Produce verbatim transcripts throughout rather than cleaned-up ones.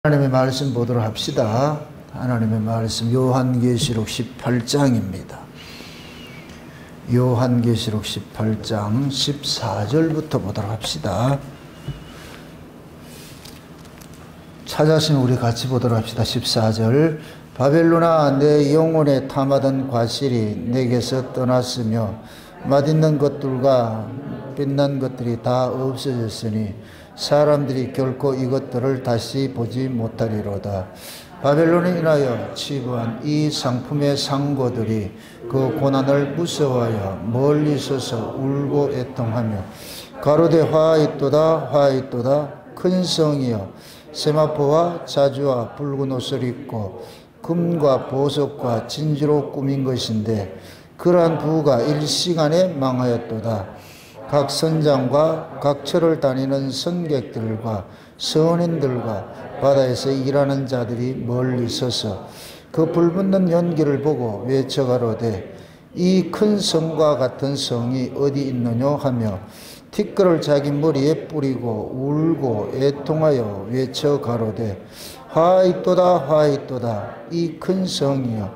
하나님의 말씀 보도록 합시다. 하나님의 말씀 요한계시록 십팔 장입니다. 요한계시록 십팔 장 십사 절부터 보도록 합시다. 찾았으면 우리 같이 보도록 합시다. 십사 절. 바벨론아, 내 영혼에 탐하던 과실이 내게서 떠났으며 맛있는 것들과 빛난 것들이 다 없어졌으니 사람들이 결코 이것들을 다시 보지 못하리로다. 바벨론에 인하여 치부한 이 상품의 상고들이 그 고난을 무서워하여 멀리 서서 울고 애통하며 가로되 화있도다 화있도다. 큰 성이여, 세마포와 자주와 붉은 옷을 입고 금과 보석과 진주로 꾸민 것인데 그러한 부가 일시간에 망하였도다. 각 선장과 각 처를 다니는 선객들과 선인들과 바다에서 일하는 자들이 멀리 서서 그 불붙는 연기를 보고 외쳐가로되 이 큰 성과 같은 성이 어디 있느냐 하며 티끌을 자기 머리에 뿌리고 울고 애통하여 외쳐가로되 화있도다 화있도다. 이 큰 성이여,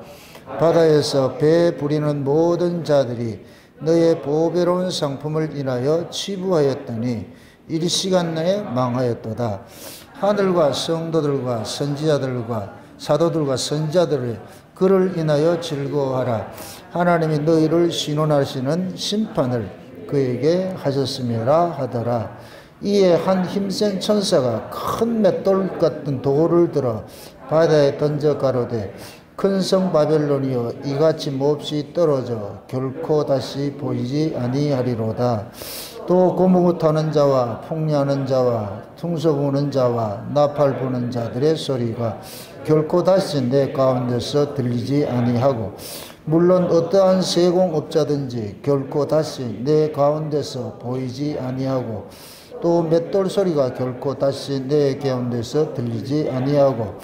바다에서 배 부리는 모든 자들이 너의 보배로운 상품을 인하여 치부하였더니 일시간 내에 망하였도다. 하늘과 성도들과 선지자들과 사도들과 선지자들을 그를 인하여 즐거워하라. 하나님이 너희를 신원하시는 심판을 그에게 하셨음이라 하더라. 이에 한 힘센 천사가 큰 맷돌 같은 돌을 들어 바다에 던져 가로되 큰 성 바벨론이여, 이같이 몹시 떨어져 결코 다시 보이지 아니하리로다. 또 고무고 타는 자와 폭리하는 자와 퉁소 부는 자와 나팔 부는 자들의 소리가 결코 다시 내 가운데서 들리지 아니하고 물론 어떠한 세공업자든지 결코 다시 내 가운데서 보이지 아니하고 또 맷돌 소리가 결코 다시 내 가운데서 들리지 아니하고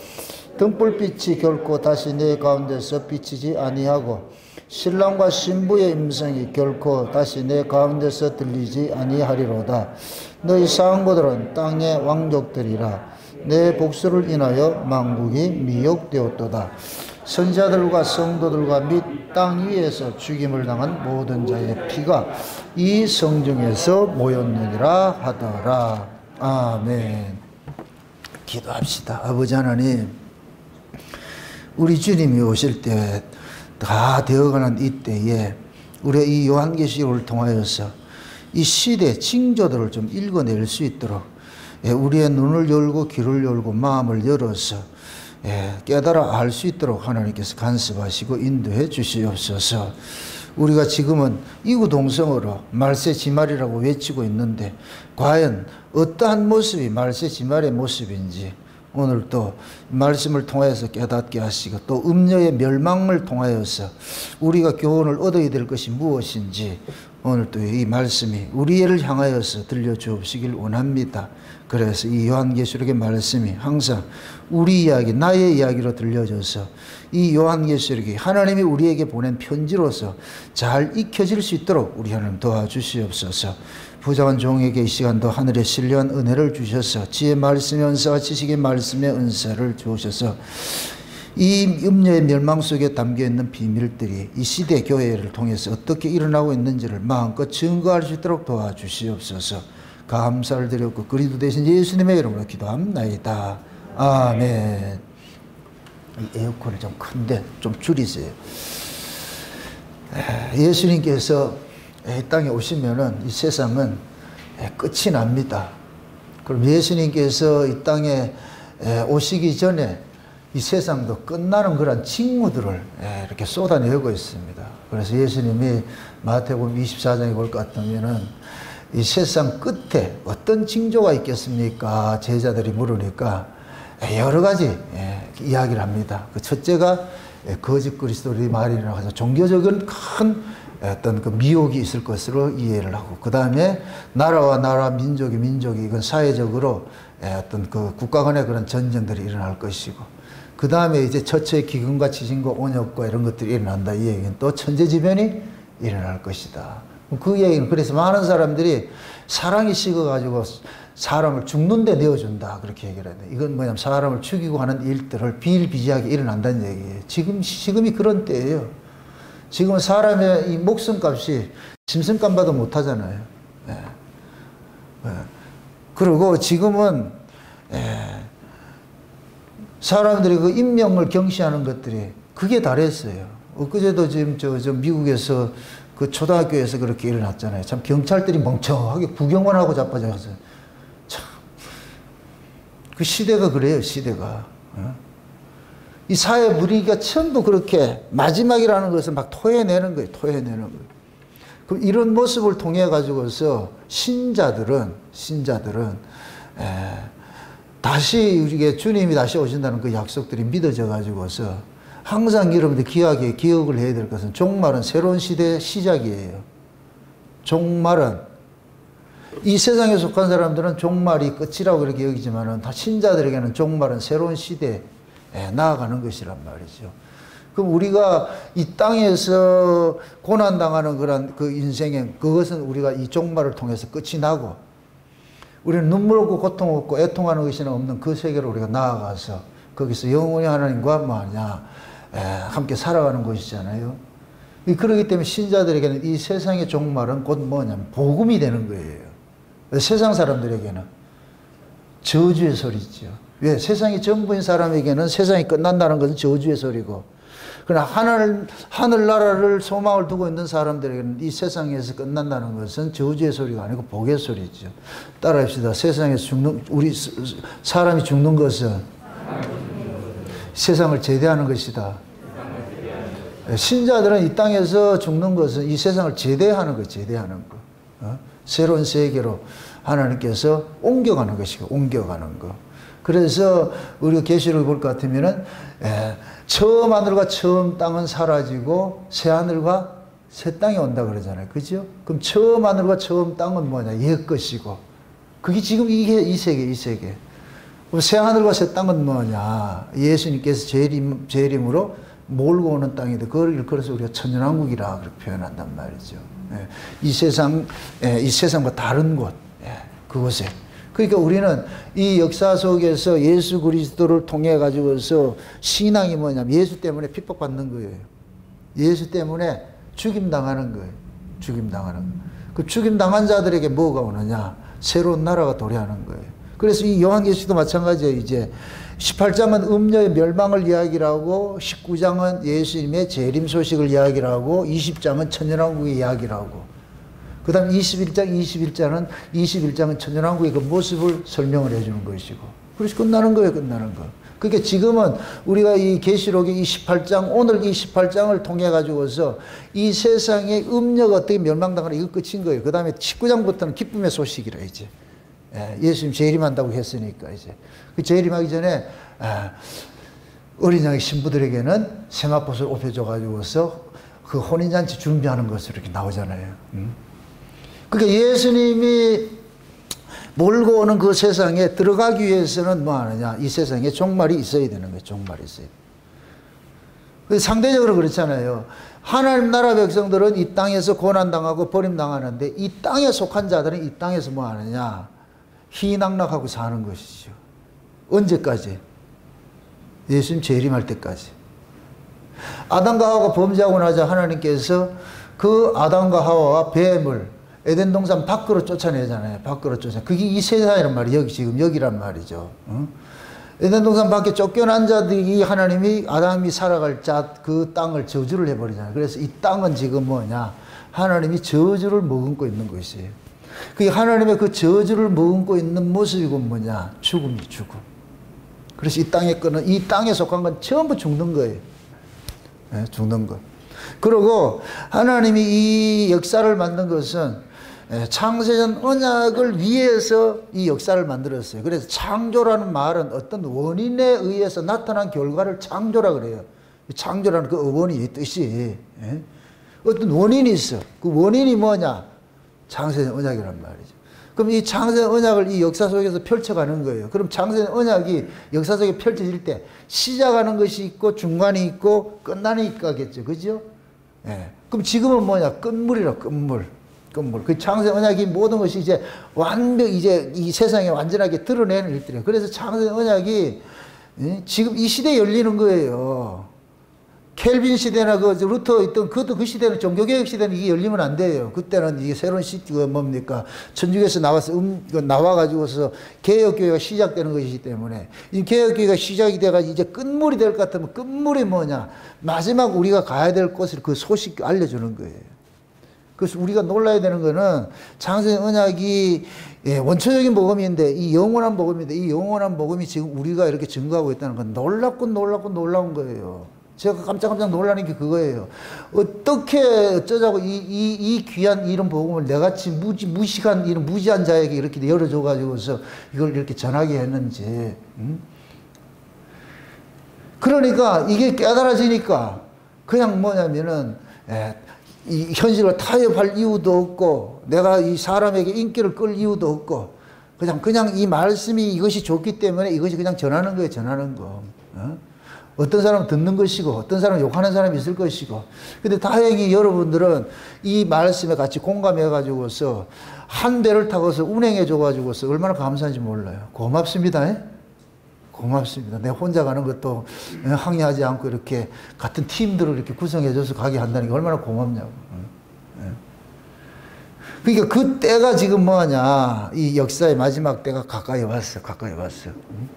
등불빛이 결코 다시 내 가운데서 비치지 아니하고 신랑과 신부의 음성이 결코 다시 내 가운데서 들리지 아니하리로다. 너희 상고들은 땅의 왕족들이라. 내 복수를 인하여 만국이 미혹되었도다. 선자들과 성도들과 및 땅 위에서 죽임을 당한 모든 자의 피가 이 성중에서 모였느니라 하더라. 아멘. 기도합시다. 아버지 하나님, 우리 주님이 오실 때 다 되어가는 이때에 우리가 이 요한계시록을 통하여서 이 시대 징조들을 좀 읽어낼 수 있도록 우리의 눈을 열고 귀를 열고 마음을 열어서 깨달아 알 수 있도록 하나님께서 간섭하시고 인도해 주시옵소서. 우리가 지금은 이구동성으로 말세지말이라고 외치고 있는데 과연 어떠한 모습이 말세지말의 모습인지 오늘 또 말씀을 통해서 깨닫게 하시고 또 음녀의 멸망을 통하여서 우리가 교훈을 얻어야 될 것이 무엇인지 오늘 또 이 말씀이 우리를 향하여서 들려주시길 원합니다. 그래서 이 요한계시록의 말씀이 항상 우리 이야기, 나의 이야기로 들려져서 이 요한계시록이 하나님이 우리에게 보낸 편지로서 잘 익혀질 수 있도록 우리 하나님 도와주시옵소서. 부정한 종에게 이 시간도 하늘의 신령한 은혜를 주셔서 지혜의 말씀의 은사와 지식의 말씀의 은사를 주셔서 이 음녀의 멸망 속에 담겨있는 비밀들이 이 시대 교회를 통해서 어떻게 일어나고 있는지를 마음껏 증거할 수 있도록 도와주시옵소서. 감사를 드렸고 그리스도 되신 예수님의 이름으로 기도합나이다. 아멘. 이 에어컨이 좀 큰데 좀 줄이세요. 예수님께서 이 땅에 오시면은 이 세상은 끝이 납니다. 그럼 예수님께서 이 땅에 오시기 전에 이 세상도 끝나는 그런 징후들을 이렇게 쏟아내고 있습니다. 그래서 예수님이 마태복음 이십사 장에 볼 것 같으면은 이 세상 끝에 어떤 징조가 있겠습니까? 제자들이 물으니까 여러 가지 이야기를 합니다. 그 첫째가 거짓 그리스도의 말이라고 해서 종교적인 큰 어떤 그 미혹이 있을 것으로 이해를 하고, 그 다음에 나라와 나라, 민족이 민족이 이건 사회적으로 어떤 그 국가 간의 그런 전쟁들이 일어날 것이고, 그 다음에 이제 처처의 기근과 지진과 온역과 이런 것들이 일어난다. 이 얘기는 또 천재지변이 일어날 것이다. 그 얘기는 그래서 많은 사람들이 사랑이 식어가지고 사람을 죽는데 내어준다 그렇게 얘기를 해요. 이건 뭐냐면 사람을 죽이고 하는 일들을 비일비재하게 일어난다는 얘기예요. 지금 지금이 그런 때예요. 지금은 사람의 이 목숨값이 짐승값봐도 못하잖아요. 예. 예. 그리고 지금은 예. 사람들이 그 인명을 경시하는 것들이 그게 달했어요. 엊그제도 지금 저, 저 미국에서 그 초등학교에서 그렇게 일어났잖아요. 참 경찰들이 멍청하게 구경만 하고 자빠져서 참 그 시대가 그래요. 시대가. 어? 이 사회 분위기가 전부 그렇게 마지막이라는 것을 막 토해내는 거예요. 토해내는 거예요. 그럼 이런 모습을 통해 가지고서 신자들은 신자들은 에, 다시 우리에게 주님이 다시 오신다는 그 약속들이 믿어져 가지고서 항상 여러분들 기억에 기억을 해야 될 것은 종말은 새로운 시대의 시작이에요. 종말은 이 세상에 속한 사람들은 종말이 끝이라고 그렇게 여기지만은 다 신자들에게는 종말은 새로운 시대에 나아가는 것이란 말이죠. 그럼 우리가 이 땅에서 고난당하는 그런 그 인생의 그것은 우리가 이 종말을 통해서 끝이 나고 우리는 눈물 없고 고통 없고 애통하는 것이 없는 그 세계로 우리가 나아가서 거기서 영원히 하나님과 뭐냐 함께 살아가는 것이잖아요. 그렇기 때문에 신자들에게는 이 세상의 종말은 곧 뭐냐면 복음이 되는 거예요. 세상 사람들에게는 저주의 소리죠. 왜? 세상이 전부인 사람에게는 세상이 끝난다는 것은 저주의 소리고, 그러나 하늘, 하늘나라를 소망을 두고 있는 사람들에게는 이 세상에서 끝난다는 것은 저주의 소리가 아니고 복의 소리죠. 따라합시다. 세상에서 죽는, 우리 사람이 죽는 것은 세상을 제대하는 것이다. 신자들은 이 땅에서 죽는 것은 이 세상을 제대하는 것, 제대하는 것. 어? 새로운 세계로 하나님께서 옮겨가는 것이고, 옮겨가는 것. 그래서 우리가 계시록을 볼 것 같으면은, 에, 처음 하늘과 처음 땅은 사라지고, 새 하늘과 새 땅이 온다 그러잖아요. 그죠? 그럼 처음 하늘과 처음 땅은 뭐냐? 옛 것이고. 그게 지금 이게 이 세계, 이 세계. 그럼 새 하늘과 새 땅은 뭐냐? 예수님께서 재림, 재림으로 몰고 오는 땅인데, 그걸 일컬어서 우리가 천년왕국이라 그렇게 표현한단 말이죠. 예, 이 세상, 예, 이 세상과 다른 곳, 예, 그곳에. 그러니까 우리는 이 역사 속에서 예수 그리스도를 통해 가지고서 신앙이 뭐냐면 예수 때문에 핍박받는 거예요. 예수 때문에 죽임당하는 거예요. 죽임당하는 거. 그 죽임당한 자들에게 뭐가 오느냐? 새로운 나라가 도래하는 거예요. 그래서 이 요한계시도 마찬가지예요. 이제 십팔 장은 음녀의 멸망을 이야기를 하고, 십구 장은 예수님의 재림 소식을 이야기를 하고, 이십 장은 천년왕국의 이야기를 하고, 그 다음 이십일 장, 이십일 장은, 이십일 장은 천년왕국의 그 모습을 설명을 해주는 것이고, 그래서 끝나는 거예요, 끝나는 거. 그러니까 지금은 우리가 이 계시록의 이 십팔 장, 오늘 이 십팔 장을 통해 가지고서 이 세상의 음녀가 어떻게 멸망당하나 이거 끝인 거예요. 그 다음에 십구 장부터는 기쁨의 소식이라 이제. 예, 예수님 재림한다고 했으니까 이제 그 재림하기 전에 아, 어린 양의 신부들에게는 세마포를 옷펴줘 가지고서 그 혼인잔치 준비하는 것으로 이렇게 나오잖아요. 음? 그러니까 예수님이 몰고 오는 그 세상에 들어가기 위해서는 뭐 하느냐? 이 세상에 종말이 있어야 되는 거예요. 종말이 있어야 돼요. 상대적으로 그렇잖아요. 하나님 나라 백성들은 이 땅에서 고난당하고 버림당하는데, 이 땅에 속한 자들은 이 땅에서 뭐 하느냐? 희낙락하고 사는 것이죠. 언제까지? 예수님 재림할 때까지. 아담과 하와가 범죄하고 나자 하나님께서 그 아담과 하와와 뱀을 에덴 동산 밖으로 쫓아내잖아요. 밖으로 쫓아. 그게 이 세상이란 말이에요. 여기 지금 여기란 말이죠. 어? 에덴 동산 밖에 쫓겨난 자들이 하나님이 아담이 살아갈 자 그 땅을 저주를 해버리잖아요. 그래서 이 땅은 지금 뭐냐? 하나님이 저주를 머금고 있는 것이에요. 그 하나님의 그 저주를 머금고 있는 모습이고 뭐냐? 죽음이 죽음. 그래서 이 땅에 거는, 이 땅에 속한 건 전부 죽는 거예요. 네, 죽는 거. 그리고 하나님이 이 역사를 만든 것은 창세전 언약을 위해서 이 역사를 만들었어요. 그래서 창조라는 말은 어떤 원인에 의해서 나타난 결과를 창조라 그래요. 창조라는 그 어원이 뜻이. 예? 어떤 원인이 있어. 그 원인이 뭐냐? 창세전 언약이란 말이죠. 그럼 이 창세전 언약을 이 역사 속에서 펼쳐가는 거예요. 그럼 창세전 언약이 역사 속에 펼쳐질 때 시작하는 것이 있고 중간이 있고 끝나는 있겠죠. 그죠? 예. 그럼 지금은 뭐냐? 끝물이라, 끝물. 건물. 그 창세 언약이 모든 것이 이제 완벽 이제 이 세상에 완전하게 드러내는 일들이에요. 그래서 창세 언약이 지금 이 시대에 열리는 거예요. 켈빈 시대나 그 루터 있던 그것도 그 시대는 종교개혁 시대는 이게 열리면 안 돼요. 그때는 이게 새로운 시대가 뭡니까? 천주교에서 나와서 음, 나와가지고서 개혁교회가 시작되는 것이기 때문에 이 개혁교회가 시작이 돼가지고 이제 끝물이 될 것 같으면 끝물이 뭐냐? 마지막 우리가 가야 될 곳을 그 소식 알려주는 거예요. 그래서 우리가 놀라야 되는 거는 창세 언약이 예, 원초적인 복음인데 이 영원한 복음인데 이 영원한 복음이 지금 우리가 이렇게 증거하고 있다는 건 놀랍고 놀랍고 놀라운 거예요. 제가 깜짝깜짝 놀라는 게 그거예요. 어떻게 어쩌자고 이, 이, 이 귀한 이런 복음을 내같이 무지, 무식한 이런 무지한 자에게 이렇게 열어줘가지고서 이걸 이렇게 전하게 했는지. 응? 그러니까 이게 깨달아지니까 그냥 뭐냐면은 에, 이 현실을 타협할 이유도 없고 내가 이 사람에게 인기를 끌 이유도 없고 그냥 그냥 이 말씀이 이것이 좋기 때문에 이것이 그냥 전하는 거예요. 전하는 거. 어? 어떤 사람은 듣는 것이고 어떤 사람은 욕하는 사람이 있을 것이고 근데 다행히 여러분들은 이 말씀에 같이 공감해 가지고서 한 배를 타고서 운행해 줘 가지고서 얼마나 감사한지 몰라요. 고맙습니다. 에? 고맙습니다. 내가 혼자 가는 것도 항의하지 않고 이렇게 같은 팀들을 이렇게 구성해 줘서 가게 한다는 게 얼마나 고맙냐고. 그러니까 그 때가 지금 뭐냐 이 역사의 마지막 때가 가까이 왔어. 가까이 왔어.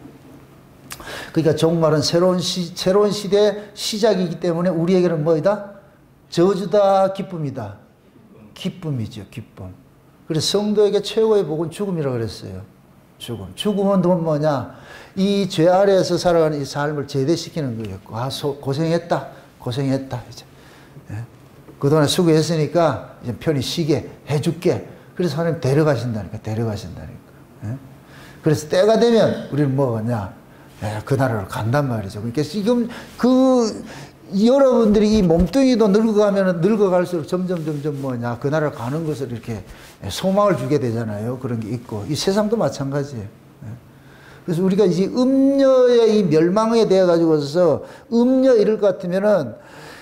그러니까 종말은 새로운 시, 새로운 시대의 시작이기 때문에 우리에게는 뭐이다? 저주다, 기쁨이다. 기쁨이죠, 기쁨. 그래서 성도에게 최고의 복은 죽음이라고 그랬어요. 죽음. 죽음은 또 뭐냐? 이 죄 아래에서 살아가는 이 삶을 제대시키는 거였고, 아, 소, 고생했다, 고생했다. 이제. 예? 그동안 수고했으니까 이제 편히 쉬게 해줄게. 그래서 하나님 데려가신다니까, 데려가신다니까. 예? 그래서 때가 되면 우리는 뭐냐? 예, 그 나라로 간단 말이죠. 그러니까 지금 그 여러분들이 이 몸뚱이도 늙어가면 늙어갈수록 점점 점점 뭐냐 그 나라로 가는 것을 이렇게 소망을 주게 되잖아요. 그런 게 있고 이 세상도 마찬가지예요. 예. 그래서 우리가 이제 음녀의 이 멸망에 대해 가지고서 음녀 이럴 것 같으면은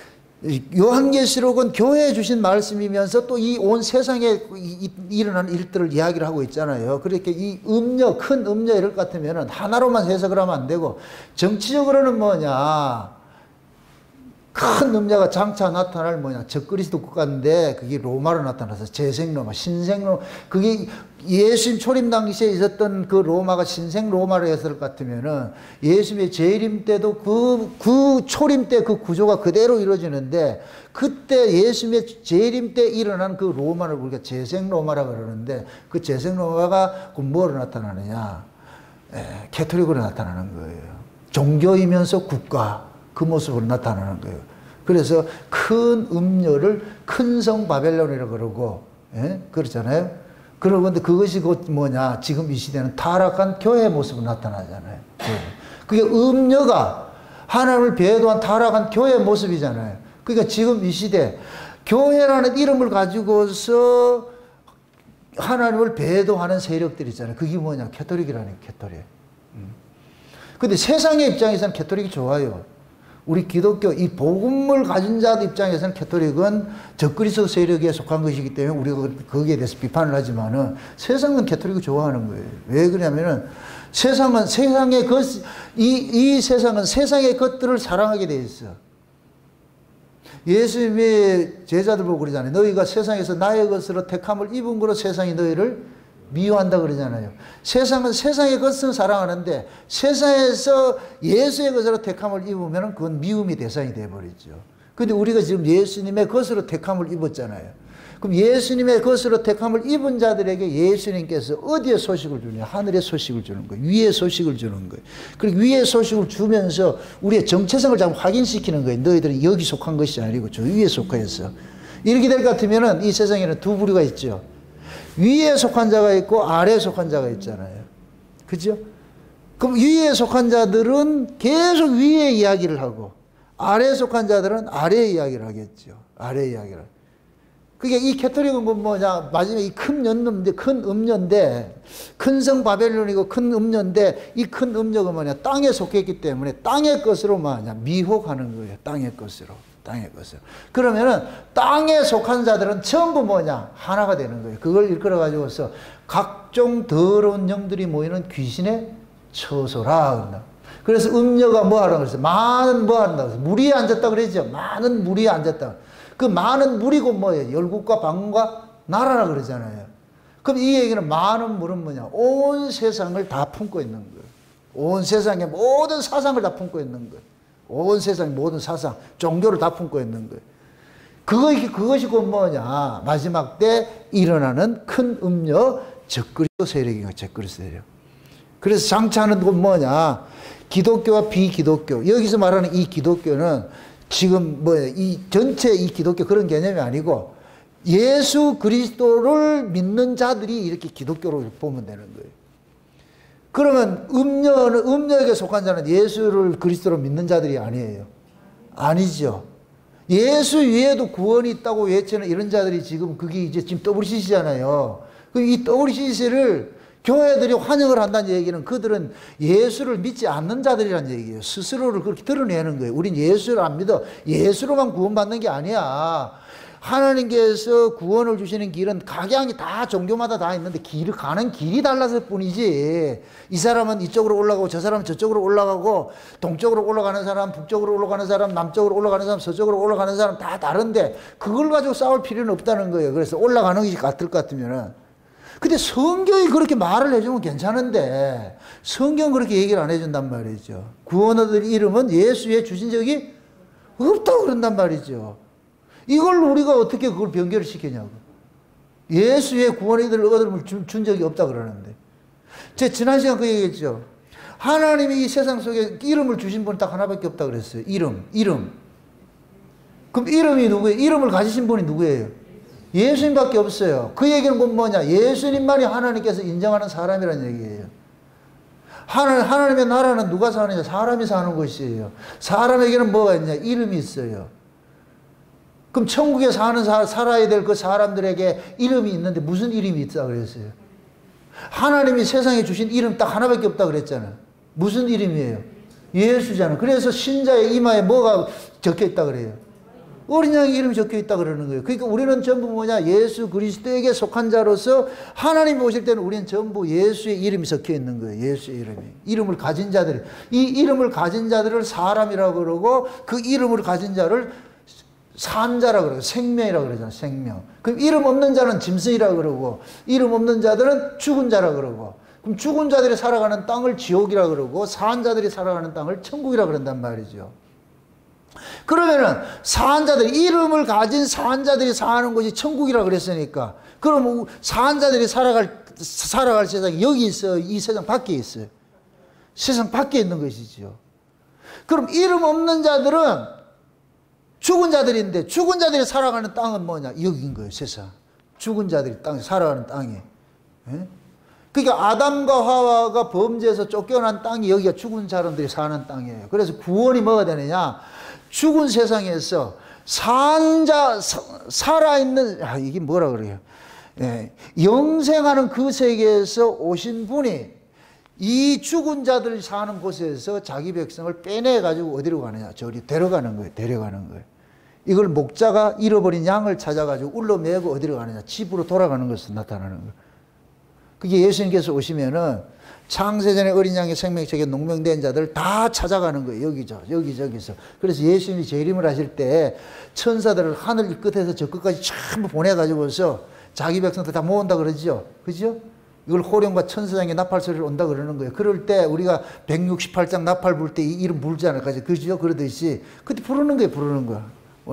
요한계시록은 교회에 주신 말씀이면서 또 이 온 세상에 일어나는 일들을 이야기를 하고 있잖아요. 그렇게 이 음녀, 큰 음녀 이럴 것 같으면 하나로만 해석을 하면 안 되고 정치적으로는 뭐냐 큰 음녀가 장차 나타날 뭐냐 적그리스도 국가인데 그게 로마로 나타나서 재생로마, 신생로마 그게 예수님 초림 당시에 있었던 그 로마가 신생 로마로 했을 것 같으면은 예수님의 재림 때도 그, 그 초림 때 그 구조가 그대로 이루어지는데 그때 예수님의 재림 때 일어난 그 로마를 우리가 재생 로마라고 그러는데 그 재생 로마가 그 뭐로 나타나느냐 에, 캐토릭으로 나타나는 거예요. 종교이면서 국가 그 모습으로 나타나는 거예요. 그래서 큰 음료를 큰 성 바벨론이라고 그러고, 예? 그렇잖아요. 그런데 그것이 곧 뭐냐, 지금 이 시대는 타락한 교회의 모습으로 나타나잖아요. 그게 음료가 하나님을 배도한 타락한 교회의 모습이잖아요. 그러니까 지금 이 시대, 교회라는 이름을 가지고서 하나님을 배도하는 세력들이 있잖아요. 그게 뭐냐, 캐토릭이라는 캐토릭. 근데 세상의 입장에서는 캐토릭이 좋아요. 우리 기독교 이 복음을 가진 자들 입장에서는 캐토릭은 적그리스도 세력에 속한 것이기 때문에 우리가 거기에 대해서 비판을 하지만은 세상은 캐토릭을 좋아하는 거예요. 왜 그러냐면은 세상은 세상의 것, 이, 이 세상은 세상의 것들을 사랑하게 돼 있어. 예수님이 제자들 보고 그러잖아요. 너희가 세상에서 나의 것으로 택함을 입은 거로 세상이 너희를 미워한다 그러잖아요. 세상은 세상의 것을 사랑하는데 세상에서 예수의 것으로 택함을 입으면 그건 미움의 대상이 되어버리죠. 그런데 우리가 지금 예수님의 것으로 택함을 입었잖아요. 그럼 예수님의 것으로 택함을 입은 자들에게 예수님께서 어디에 소식을 주냐? 하늘의 소식을 주는 거예요. 위의 소식을 주는 거예요. 그리고 위의 소식을 주면서 우리의 정체성을 좀 확인시키는 거예요. 너희들은 여기 속한 것이 아니고 저 위에 속하였어. 이렇게 될 것 같으면 이 세상에는 두 부류가 있죠. 위에 속한 자가 있고 아래에 속한 자가 있잖아요. 그죠? 그럼 위에 속한 자들은 계속 위에 이야기를 하고 아래에 속한 자들은 아래에 이야기를 하겠죠. 아래에 이야기를. 그게 이 캐토릭은 뭐냐, 마지막에 이 큰 연음인데, 큰 음녀인데, 큰 성 바벨론이고 큰 음녀인데, 이 큰 음녀가 뭐냐, 땅에 속했기 때문에 땅의 것으로 뭐냐, 미혹하는 거예요. 땅의 것으로. 땅의 것을. 그러면은 땅에 속한 자들은 전부 뭐냐? 하나가 되는 거예요. 그걸 일컬어 가지고서 각종 더러운 영들이 모이는 귀신의 처소라. 그래서 음녀가 뭐 하라고 그랬어요? 많은 뭐 한다고 그랬어요? 무리에 앉았다 그랬죠? 많은 무리에 앉았다. 그 많은 무리고 뭐예요? 열국과 방과 나라라 그러잖아요. 그럼 이 얘기는 많은 물은 뭐냐? 온 세상을 다 품고 있는 거예요. 온 세상의 모든 사상을 다 품고 있는 거예요. 온 세상의 모든 사상, 종교를 다 품고 있는 거예요. 그것이, 그것이 곧 뭐냐? 마지막 때 일어나는 큰 음녀, 적그리스도 세력이에요. 적그리스도 세력. 그래서 장차는 곧 뭐냐? 기독교와 비기독교. 여기서 말하는 이 기독교는 지금 뭐예요? 이 전체 이 기독교 그런 개념이 아니고 예수 그리스도를 믿는 자들이 이렇게 기독교로 보면 되는 거예요. 그러면 음녀는, 음녀에게 속한 자는 예수를 그리스도로 믿는 자들이 아니에요. 아니죠. 예수 위에도 구원이 있다고 외치는 이런 자들이 지금 그게 이제 지금 더블유씨씨잖아요. 이 더블유씨씨를 교회들이 환영을 한다는 얘기는 그들은 예수를 믿지 않는 자들이라는 얘기예요. 스스로를 그렇게 드러내는 거예요. 우린 예수를 안 믿어. 예수로만 구원받는 게 아니야. 하나님께서 구원을 주시는 길은 각양이 다 종교마다 다 있는데 길을 가는 길이 달라서 뿐이지. 이 사람은 이쪽으로 올라가고 저 사람은 저쪽으로 올라가고 동쪽으로 올라가는 사람, 북쪽으로 올라가는 사람, 남쪽으로 올라가는 사람, 서쪽으로 올라가는 사람 다 다른데 그걸 가지고 싸울 필요는 없다는 거예요. 그래서 올라가는 것이 같을 것 같으면은. 근데 성경이 그렇게 말을 해주면 괜찮은데 성경은 그렇게 얘기를 안 해준단 말이죠. 구원 얻을 이름은 예수의 주신 적이 없다고 그런단 말이죠. 이걸 우리가 어떻게 그걸 변결을 시키냐고. 예수의 구원의 얻음을 준, 준 적이 없다 그러는데. 제가 지난 시간 그 얘기했죠. 하나님이 이 세상 속에 이름을 주신 분이 딱 하나밖에 없다 그랬어요. 이름, 이름. 그럼 이름이 누구예요? 이름을 가지신 분이 누구예요? 예수님밖에 없어요. 그 얘기는 뭐냐? 예수님만이 하나님께서 인정하는 사람이라는 얘기예요. 하나님, 하나님의 나라는 누가 사느냐? 사람이 사는 것이에요. 사람에게는 뭐가 있냐? 이름이 있어요. 그럼 천국에 사는 사, 살아야 될 그 사람들에게 이름이 있는데 무슨 이름이 있다 그랬어요? 하나님이 세상에 주신 이름 딱 하나밖에 없다 그랬잖아요. 무슨 이름이에요? 예수잖아요. 그래서 신자의 이마에 뭐가 적혀 있다 그래요? 어린 양의 이름이 적혀 있다 그러는 거예요. 그러니까 우리는 전부 뭐냐? 예수 그리스도에게 속한 자로서 하나님 오실 때는 우리는 전부 예수의 이름이 적혀 있는 거예요. 예수의 이름이. 이름을 가진 자들. 이 이름을 가진 자들을 사람이라고 그러고 그 이름을 가진 자를 산자라고 그러고 생명이라고 그러잖아요. 생명. 그럼 이름 없는 자는 짐승이라고 그러고 이름 없는 자들은 죽은 자라고 그러고 그럼 죽은 자들이 살아가는 땅을 지옥이라고 그러고 산 자들이 살아가는 땅을 천국이라고 그런단 말이죠. 그러면은 산 자들, 이름을 가진 산 자들이 사는 곳이 천국이라고 그랬으니까 그럼 산 자들이 살아갈, 살아갈 세상이 여기 있어요? 이 세상 밖에 있어요? 세상 밖에 있는 것이죠. 그럼 이름 없는 자들은 죽은 자들인데 죽은 자들이 살아가는 땅은 뭐냐? 여기인 거예요, 세상. 죽은 자들이 땅에 살아가는 땅이. 예? 그러니까 아담과 하와가 범죄에서 쫓겨난 땅이 여기가 죽은 사람들이 사는 땅이에요. 그래서 구원이 뭐가 되느냐? 죽은 세상에서 산자, 살아있는, 아, 이게 뭐라 그래요? 예, 영생하는 그 세계에서 오신 분이 이 죽은 자들 사는 곳에서 자기 백성을 빼내가지고 어디로 가느냐? 저리 데려가는 거예요. 데려가는 거예요. 이걸 목자가 잃어버린 양을 찾아가지고 울러매고 어디로 가느냐? 집으로 돌아가는 것으로 나타나는 거예요. 그게 예수님께서 오시면은 창세전에 어린 양의 생명책에 농명된 자들 다 찾아가는 거예요. 여기저, 여기저기서. 그래서 예수님이 재림을 하실 때 천사들을 하늘 끝에서 저 끝까지 전부 보내가지고서 자기 백성들 다 모은다 그러죠. 그죠? 이걸 호령과 천사장의 나팔 소리를 온다 그러는 거예요. 그럴 때 우리가 백육십팔 장 나팔 불 때 이 이름 부르잖아요. 그죠? 그러듯이 그때 부르는 거예요. 부르는 거야.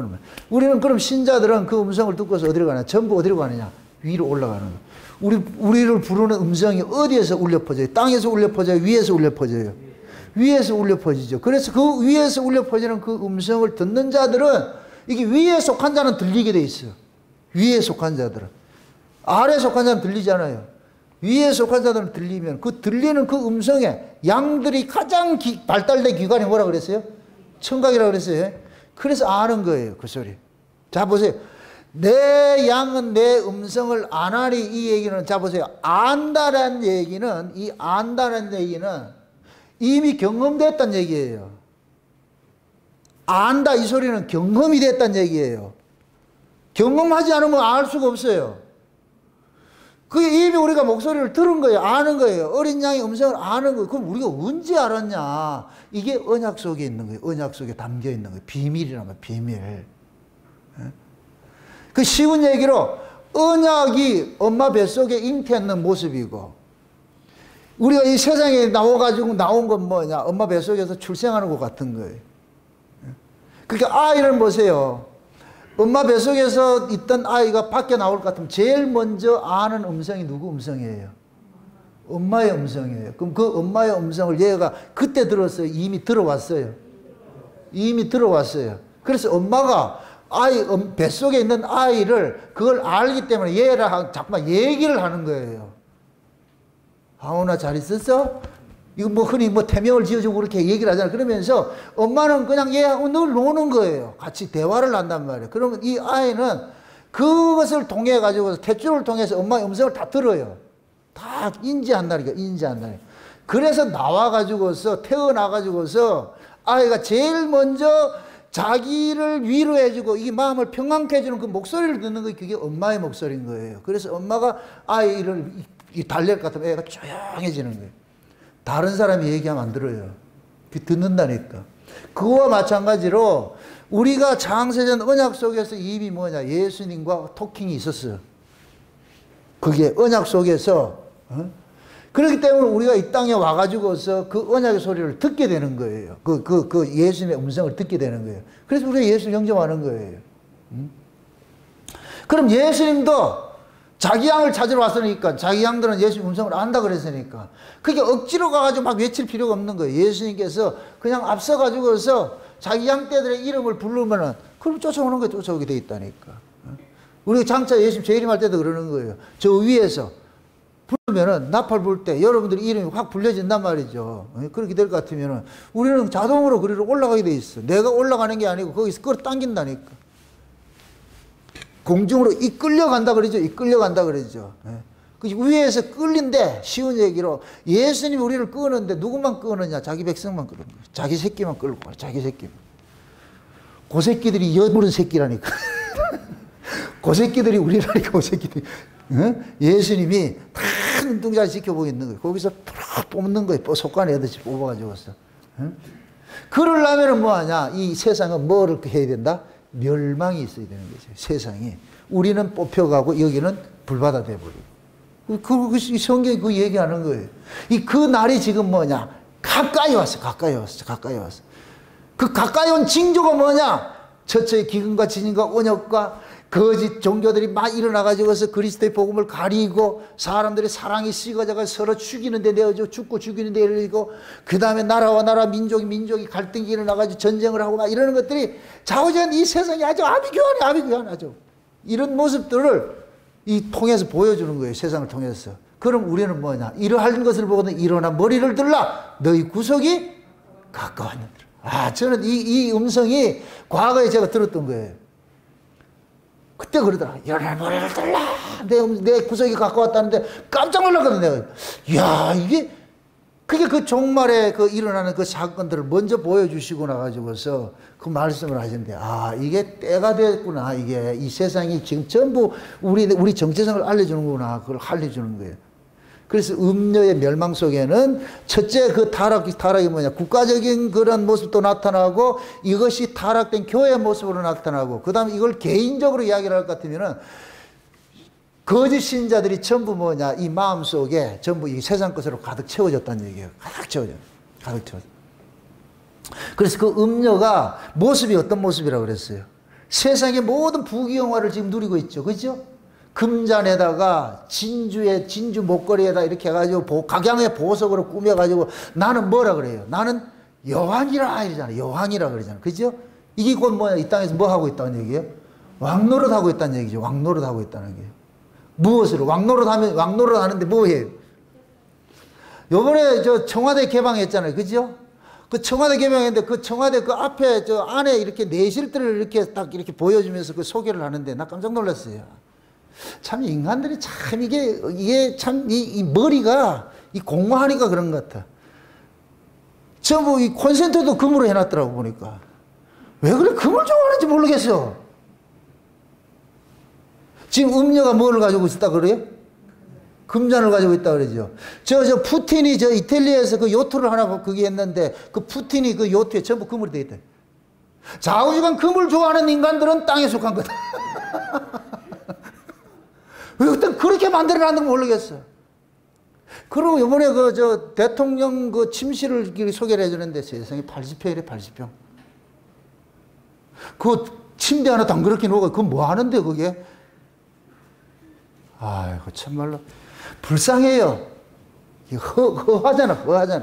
우리는 그럼 신자들은 그 음성을 듣고서 어디로 가냐? 전부 어디로 가느냐? 위로 올라가는 거예요. 우리, 우리를 부르는 음성이 어디에서 울려 퍼져요? 땅에서 울려 퍼져요? 위에서 울려 퍼져요? 위에서 울려 퍼지죠. 그래서 그 위에서 울려 퍼지는 그 음성을 듣는 자들은 이게 위에 속한 자는 들리게 돼 있어요. 위에 속한 자들은. 아래에 속한 자는 들리잖아요. 위에 속한 자들은 들리면 그 들리는 그 음성에 양들이 가장 기, 발달된 기관이 뭐라 그랬어요? 청각이라고 그랬어요. 그래서 아는 거예요. 그 소리. 자, 보세요. 내 양은 내 음성을 아나리 이 얘기는 자 보세요. 안다라는 얘기는 이 안다라는 얘기는 이미 경험됐다는 얘기예요. 안다 이 소리는 경험이 됐다는 얘기예요. 경험하지 않으면 알 수가 없어요. 그게 이미 우리가 목소리를 들은 거예요. 아는 거예요. 어린 양의 음성을 아는 거예요. 그럼 우리가 언제 알았냐? 이게 언약 속에 있는 거예요. 언약 속에 담겨 있는 거예요. 비밀이라면 비밀. 그 쉬운 얘기로 언약이 엄마 뱃속에 잉태하는 모습이고, 우리가 이 세상에 나와가지고 나온 건 뭐냐? 엄마 뱃속에서 출생하는 것 같은 거예요. 그러니까 아이를 보세요. 엄마 뱃속에서 있던 아이가 밖에 나올 것 같으면 제일 먼저 아는 음성이 누구 음성이에요? 엄마의 음성이에요. 그럼 그 엄마의 음성을 얘가 그때 들었어요? 이미 들어왔어요? 이미 들어왔어요. 그래서 엄마가 아이 뱃속에 있는 아이를 그걸 알기 때문에 얘랑 자꾸만 얘기를 하는 거예요. 하온아 잘 있었어? 이거 뭐 흔히 뭐 태명을 지어주고 그렇게 얘기를 하잖아요. 그러면서 엄마는 그냥 얘하고 늘 노는 거예요. 같이 대화를 한단 말이에요. 그러면 이 아이는 그것을 통해 가지고 탯줄을 통해서 엄마의 음성을 다 들어요. 다 인지한다니까, 인지한다니까. 그래서 나와 가지고서 태어나 가지고서 아이가 제일 먼저 자기를 위로해주고 이 마음을 평안케 해주는 그 목소리를 듣는 게 그게 엄마의 목소리인 거예요. 그래서 엄마가 아이를 이 달랠 것 같으면 애가 조용해지는 거예요. 다른 사람이 얘기하면 안 들어요. 듣는다니까. 그거와 마찬가지로 우리가 창세전 언약 속에서 이미 뭐냐, 예수님과 토킹이 있었어요. 그게 언약 속에서. 어? 그렇기 때문에 우리가 이 땅에 와가지고서 그 언약의 소리를 듣게 되는 거예요. 그, 그, 그 예수님의 음성을 듣게 되는 거예요. 그래서 우리가 예수를 영접하는 거예요. 음? 그럼 예수님도 자기 양을 찾으러 왔으니까, 자기 양들은 예수님 음성을 안다 그랬으니까, 그게 억지로 가가지고 막 외칠 필요가 없는 거예요. 예수님께서 그냥 앞서가지고서 자기 양떼들의 이름을 부르면은, 그럼 쫓아오는 거예요. 쫓아오게 돼 있다니까. 우리 장차 예수님 재림할 때도 그러는 거예요. 저 위에서 부르면은, 나팔 불 때 여러분들의 이름이 확 불려진단 말이죠. 그렇게 될 것 같으면은, 우리는 자동으로 그리로 올라가게 돼 있어. 내가 올라가는 게 아니고 거기서 끌어당긴다니까. 공중으로 이끌려간다 그러죠. 이끌려간다 그러죠. 그 위에서 끌린데, 쉬운 얘기로 예수님이 우리를 끄는데 누구만 끄느냐? 자기 백성만 끄는 거예요. 자기 새끼만 끌고, 자기 새끼만. 그 새끼들이 여부른 새끼라니까. 그 새끼들이 우리라니까, 그 새끼들이. 응? 예수님이 다 눈동자를 지켜보고 있는 거예요. 거기서 뽑는 거예요. 속간 애듯이 뽑아가지고서. 응? 그러려면 뭐하냐? 이 세상은 뭐를 해야 된다? 멸망이 있어야 되는 거죠. 세상이. 우리는 뽑혀가고 여기는 불바다 돼버리고. 그, 그, 성경이 그 얘기하는 거예요. 이 그 날이 지금 뭐냐? 가까이 왔어. 가까이 왔어. 가까이 왔어. 그 가까이 온 징조가 뭐냐? 처처의 기근과 지진과 온역과 거짓 종교들이 막 일어나가지고서 그리스도의 복음을 가리고, 사람들의 사랑이 식어져가 서로 죽이는 데 내어지고, 죽고 죽이는 데 내어지고, 그 다음에 나라와 나라, 민족이 민족이 갈등이 일어나가지고 전쟁을 하고 막 이러는 것들이 좌우전 이 세상이 아주 아비규환해, 아비규환 아주. 이런 모습들을 이 통해서 보여주는 거예요. 세상을 통해서. 그럼 우리는 뭐냐? 이러한 것을 보고는 일어나 머리를 들라. 너희 구속이 가까웠느니라. 아, 저는 이, 이 음성이 과거에 제가 들었던 거예요. 그때 그러더라. 일어나 머리를 들라. 내, 내 구석이 가까웠다는데 깜짝 놀랐거든, 내가. 이야, 이게, 그게 그 종말에 그 일어나는 그 사건들을 먼저 보여주시고 나가지고서 그 말씀을 하시는데, 아, 이게 때가 됐구나. 이게 이 세상이 지금 전부 우리, 우리 정체성을 알려주는구나. 그걸 알려주는 거예요. 그래서 음녀의 멸망 속에는 첫째 그 타락, 타락이 뭐냐. 국가적인 그런 모습도 나타나고, 이것이 타락된 교회의 모습으로 나타나고, 그 다음에 이걸 개인적으로 이야기를 할 것 같으면은, 거짓 신자들이 전부 뭐냐. 이 마음 속에 전부 이 세상 것으로 가득 채워졌다는 얘기예요. 가득 채워져. 가득 채워져. 그래서 그 음녀가 모습이 어떤 모습이라고 그랬어요? 세상의 모든 부귀영화를 지금 누리고 있죠. 그죠? 금잔에다가 진주에 진주 목걸이에다 이렇게 해가지고 각양의 보석으로 꾸며가지고 나는 뭐라 그래요? 나는 여왕이라 이러잖아요. 여왕이라 그러잖아요. 그죠? 이게 곧 뭐야? 이 땅에서 뭐 하고 있다는 얘기예요? 왕노릇 하고 있다는 얘기죠. 왕노릇 하고 있다는 게. 무엇으로? 왕노릇 하면 왕노릇 하는데 뭐 해요? 요번에 저 청와대 개방했잖아요. 그죠? 그 청와대 개방했는데 그 청와대 그 앞에 저 안에 이렇게 내실들을 이렇게 딱 이렇게 보여주면서 그 소개를 하는데 나 깜짝 놀랐어요. 참 인간들이 참 이게 이게 참 이 이 머리가 이 공허하니까 그런 것 같아. 전부 이 콘센트도 금으로 해놨더라고 보니까. 왜 그래 금을 좋아하는지 모르겠어. 지금 음녀가 뭘 가지고 있었다 그래요? 금잔을 가지고 있다 그러죠. 저, 저 푸틴이 저 이탈리아에서 그 요트를 하나 그게 했는데 그 푸틴이 그 요트에 전부 금으로 되어 있다. 좌우지간 금을 좋아하는 인간들은 땅에 속한 거다. 왜 그때 그렇게 만들어놨는지 모르겠어. 그리고 이번에 그 저 대통령 그 침실을 소개를 해주는데 세상에 팔십 평이래, 팔십 평. 그 침대 하나 덩그렇게 놓고 그건 뭐 하는데 그게? 아이고 참말로 불쌍해요. 허, 허하잖아, 허하잖아.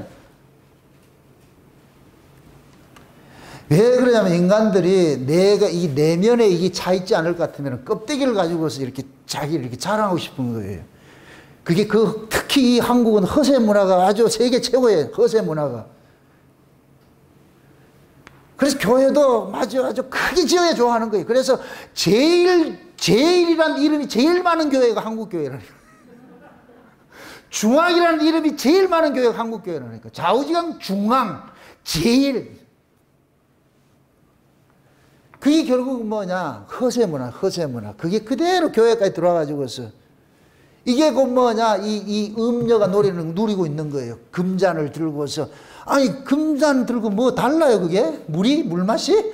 왜 그러냐면 인간들이 내가 이 내면에 이게 차 있지 않을 것 같으면 껍데기를 가지고서 이렇게 자기를 이렇게 자랑하고 싶은 거예요. 그게 그 특히 이 한국은 허세 문화가 아주 세계 최고예요. 허세 문화가. 그래서 교회도 아주 아주 크게 지어야 좋아하는 거예요. 그래서 제일 제일이라는 이름이 제일 많은 교회가 한국 교회라니까. 중앙이라는 이름이 제일 많은 교회가 한국 교회라니까. 좌우지간 중앙 제일. 그게 결국 뭐냐? 허세 문화, 허세 문화. 그게 그대로 교회까지 들어와가지고서 이게 곧 뭐냐? 이, 이 음녀가 노리는, 누리고 있는 거예요. 금잔을 들고서. 아니, 금잔 들고 뭐 달라요, 그게? 물이? 물맛이?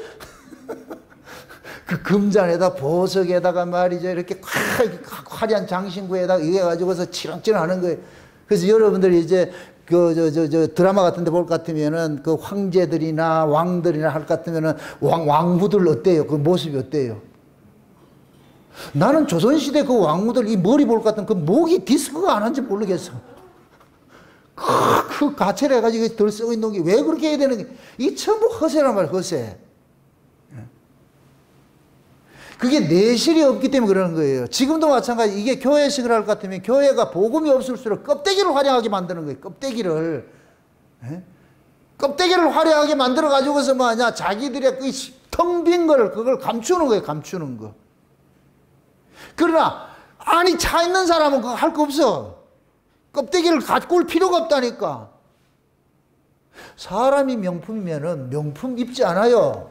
그 금잔에다 보석에다가 말이죠. 이렇게 화려한 장신구에다가 이게 가지고서 치렁치렁 하는 거예요. 그래서 여러분들이 이제 그, 저, 저, 저 드라마 같은 데 볼 것 같으면은 그 황제들이나 왕들이나 할 것 같으면은 왕, 왕후들 어때요? 그 모습이 어때요? 나는 조선시대 그 왕후들 이 머리 볼 것 같은 그 목이 디스크가 안 한지 모르겠어. 그, 그 가채를 해가지고 덜 쓰고 있는 게 왜 그렇게 해야 되는 게, 이게 전부 허세란 말이야, 허세. 그게 내실이 없기 때문에 그러는 거예요. 지금도 마찬가지. 이게 교회식을 할 것 같으면 교회가 복음이 없을수록 껍데기를 화려하게 만드는 거예요. 껍데기를. 에? 껍데기를 화려하게 만들어 가지고서 뭐하냐. 자기들의 그 텅 빈 거를 그걸 감추는 거예요. 감추는 거. 그러나 안이 차 있는 사람은 그거 할 거 없어. 껍데기를 갖고 올 필요가 없다니까. 사람이 명품이면은 명품 입지 않아요.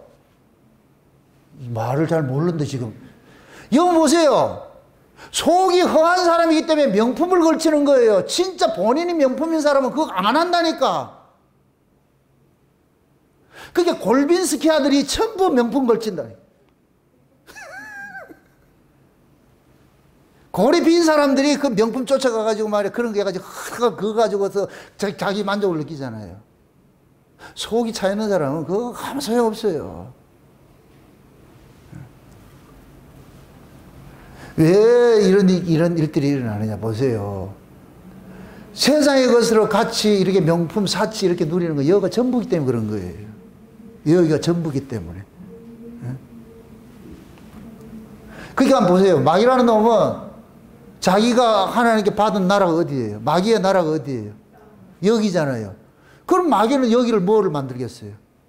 말을 잘 모르는데 지금. 이거 보세요. 속이 허한 사람이기 때문에 명품을 걸치는 거예요. 진짜 본인이 명품인 사람은 그거 안 한다니까. 그게 골빈 스키아들이 전부 명품 걸친다. 골이 빈 사람들이 그 명품 쫓아가가지고 말이야. 그런 게 해가지고 그거 가지고서 자기, 자기 만족을 느끼잖아요. 속이 차 있는 사람은 그거 아무 소용없어요. 왜 이런, 이런 일들이 일어나느냐 보세요. 세상의 것으로 같이 이렇게 명품, 사치 이렇게 누리는 거 여기가 전부기 때문에 그런 거예요. 여기가 전부기 때문에. 그러니까 한번 보세요. 마귀라는 놈은 자기가 하나님께 받은 나라가 어디예요? 마귀의 나라가 어디예요? 여기잖아요. 그럼 마귀는 여기를 뭐를 만들겠어요?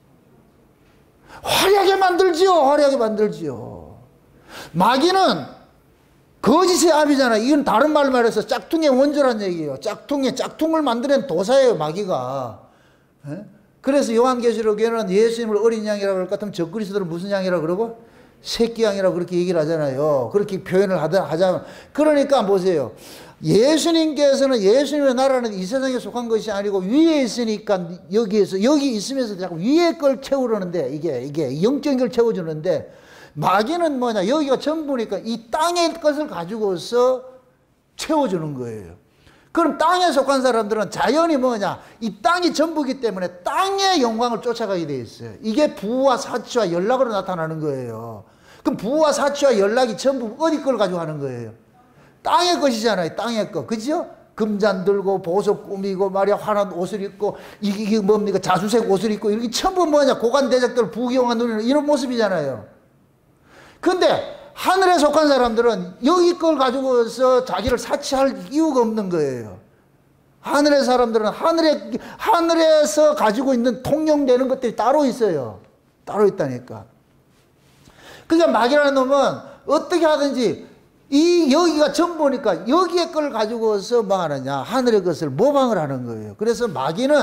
화려하게 만들지요. 화려하게 만들지요. 마귀는 거짓의 압이잖아. 이건 다른 말로 말해서 짝퉁의 원조란 얘기예요. 짝퉁의 짝퉁을 만드는 도사예요, 마귀가. 에? 그래서 요한계시록에는 예수님을 어린 양이라고 할 것 같으면 적그리스도를 무슨 양이라고 그러고? 새끼 양이라고 그렇게 얘기를 하잖아요. 그렇게 표현을 하자, 하자면. 그러니까 보세요. 예수님께서는 예수님의 나라는 이 세상에 속한 것이 아니고 위에 있으니까 여기에서, 여기 있으면서 자꾸 위에 걸 채우려는데, 이게, 이게 영적인 걸 채워주는데, 마귀는 뭐냐, 여기가 전부니까 이 땅의 것을 가지고서 채워주는 거예요. 그럼 땅에 속한 사람들은 자연이 뭐냐, 이 땅이 전부기 때문에 땅의 영광을 쫓아가게 돼 있어요. 이게 부와 사치와 연락으로 나타나는 거예요. 그럼 부와 사치와 연락이 전부 어디 걸 가지고 하는 거예요? 땅의 것이잖아요. 땅의 것. 그죠? 금잔 들고 보석 꾸미고 말이야 환한 옷을 입고 이게, 이게 뭡니까? 자수색 옷을 입고 이렇게 전부 뭐냐, 고관 대적들 부귀영화 누리는 이런 모습이잖아요. 근데 하늘에 속한 사람들은 여기 걸 가지고서 자기를 사치할 이유가 없는 거예요. 하늘의 사람들은 하늘에, 하늘에서 가지고 있는 통용되는 것들이 따로 있어요. 따로 있다니까. 그러니까 마귀라는 놈은 어떻게 하든지 이 여기가 전부니까 여기의 걸 가지고서 뭐 하느냐, 하늘의 것을 모방을 하는 거예요. 그래서 마귀는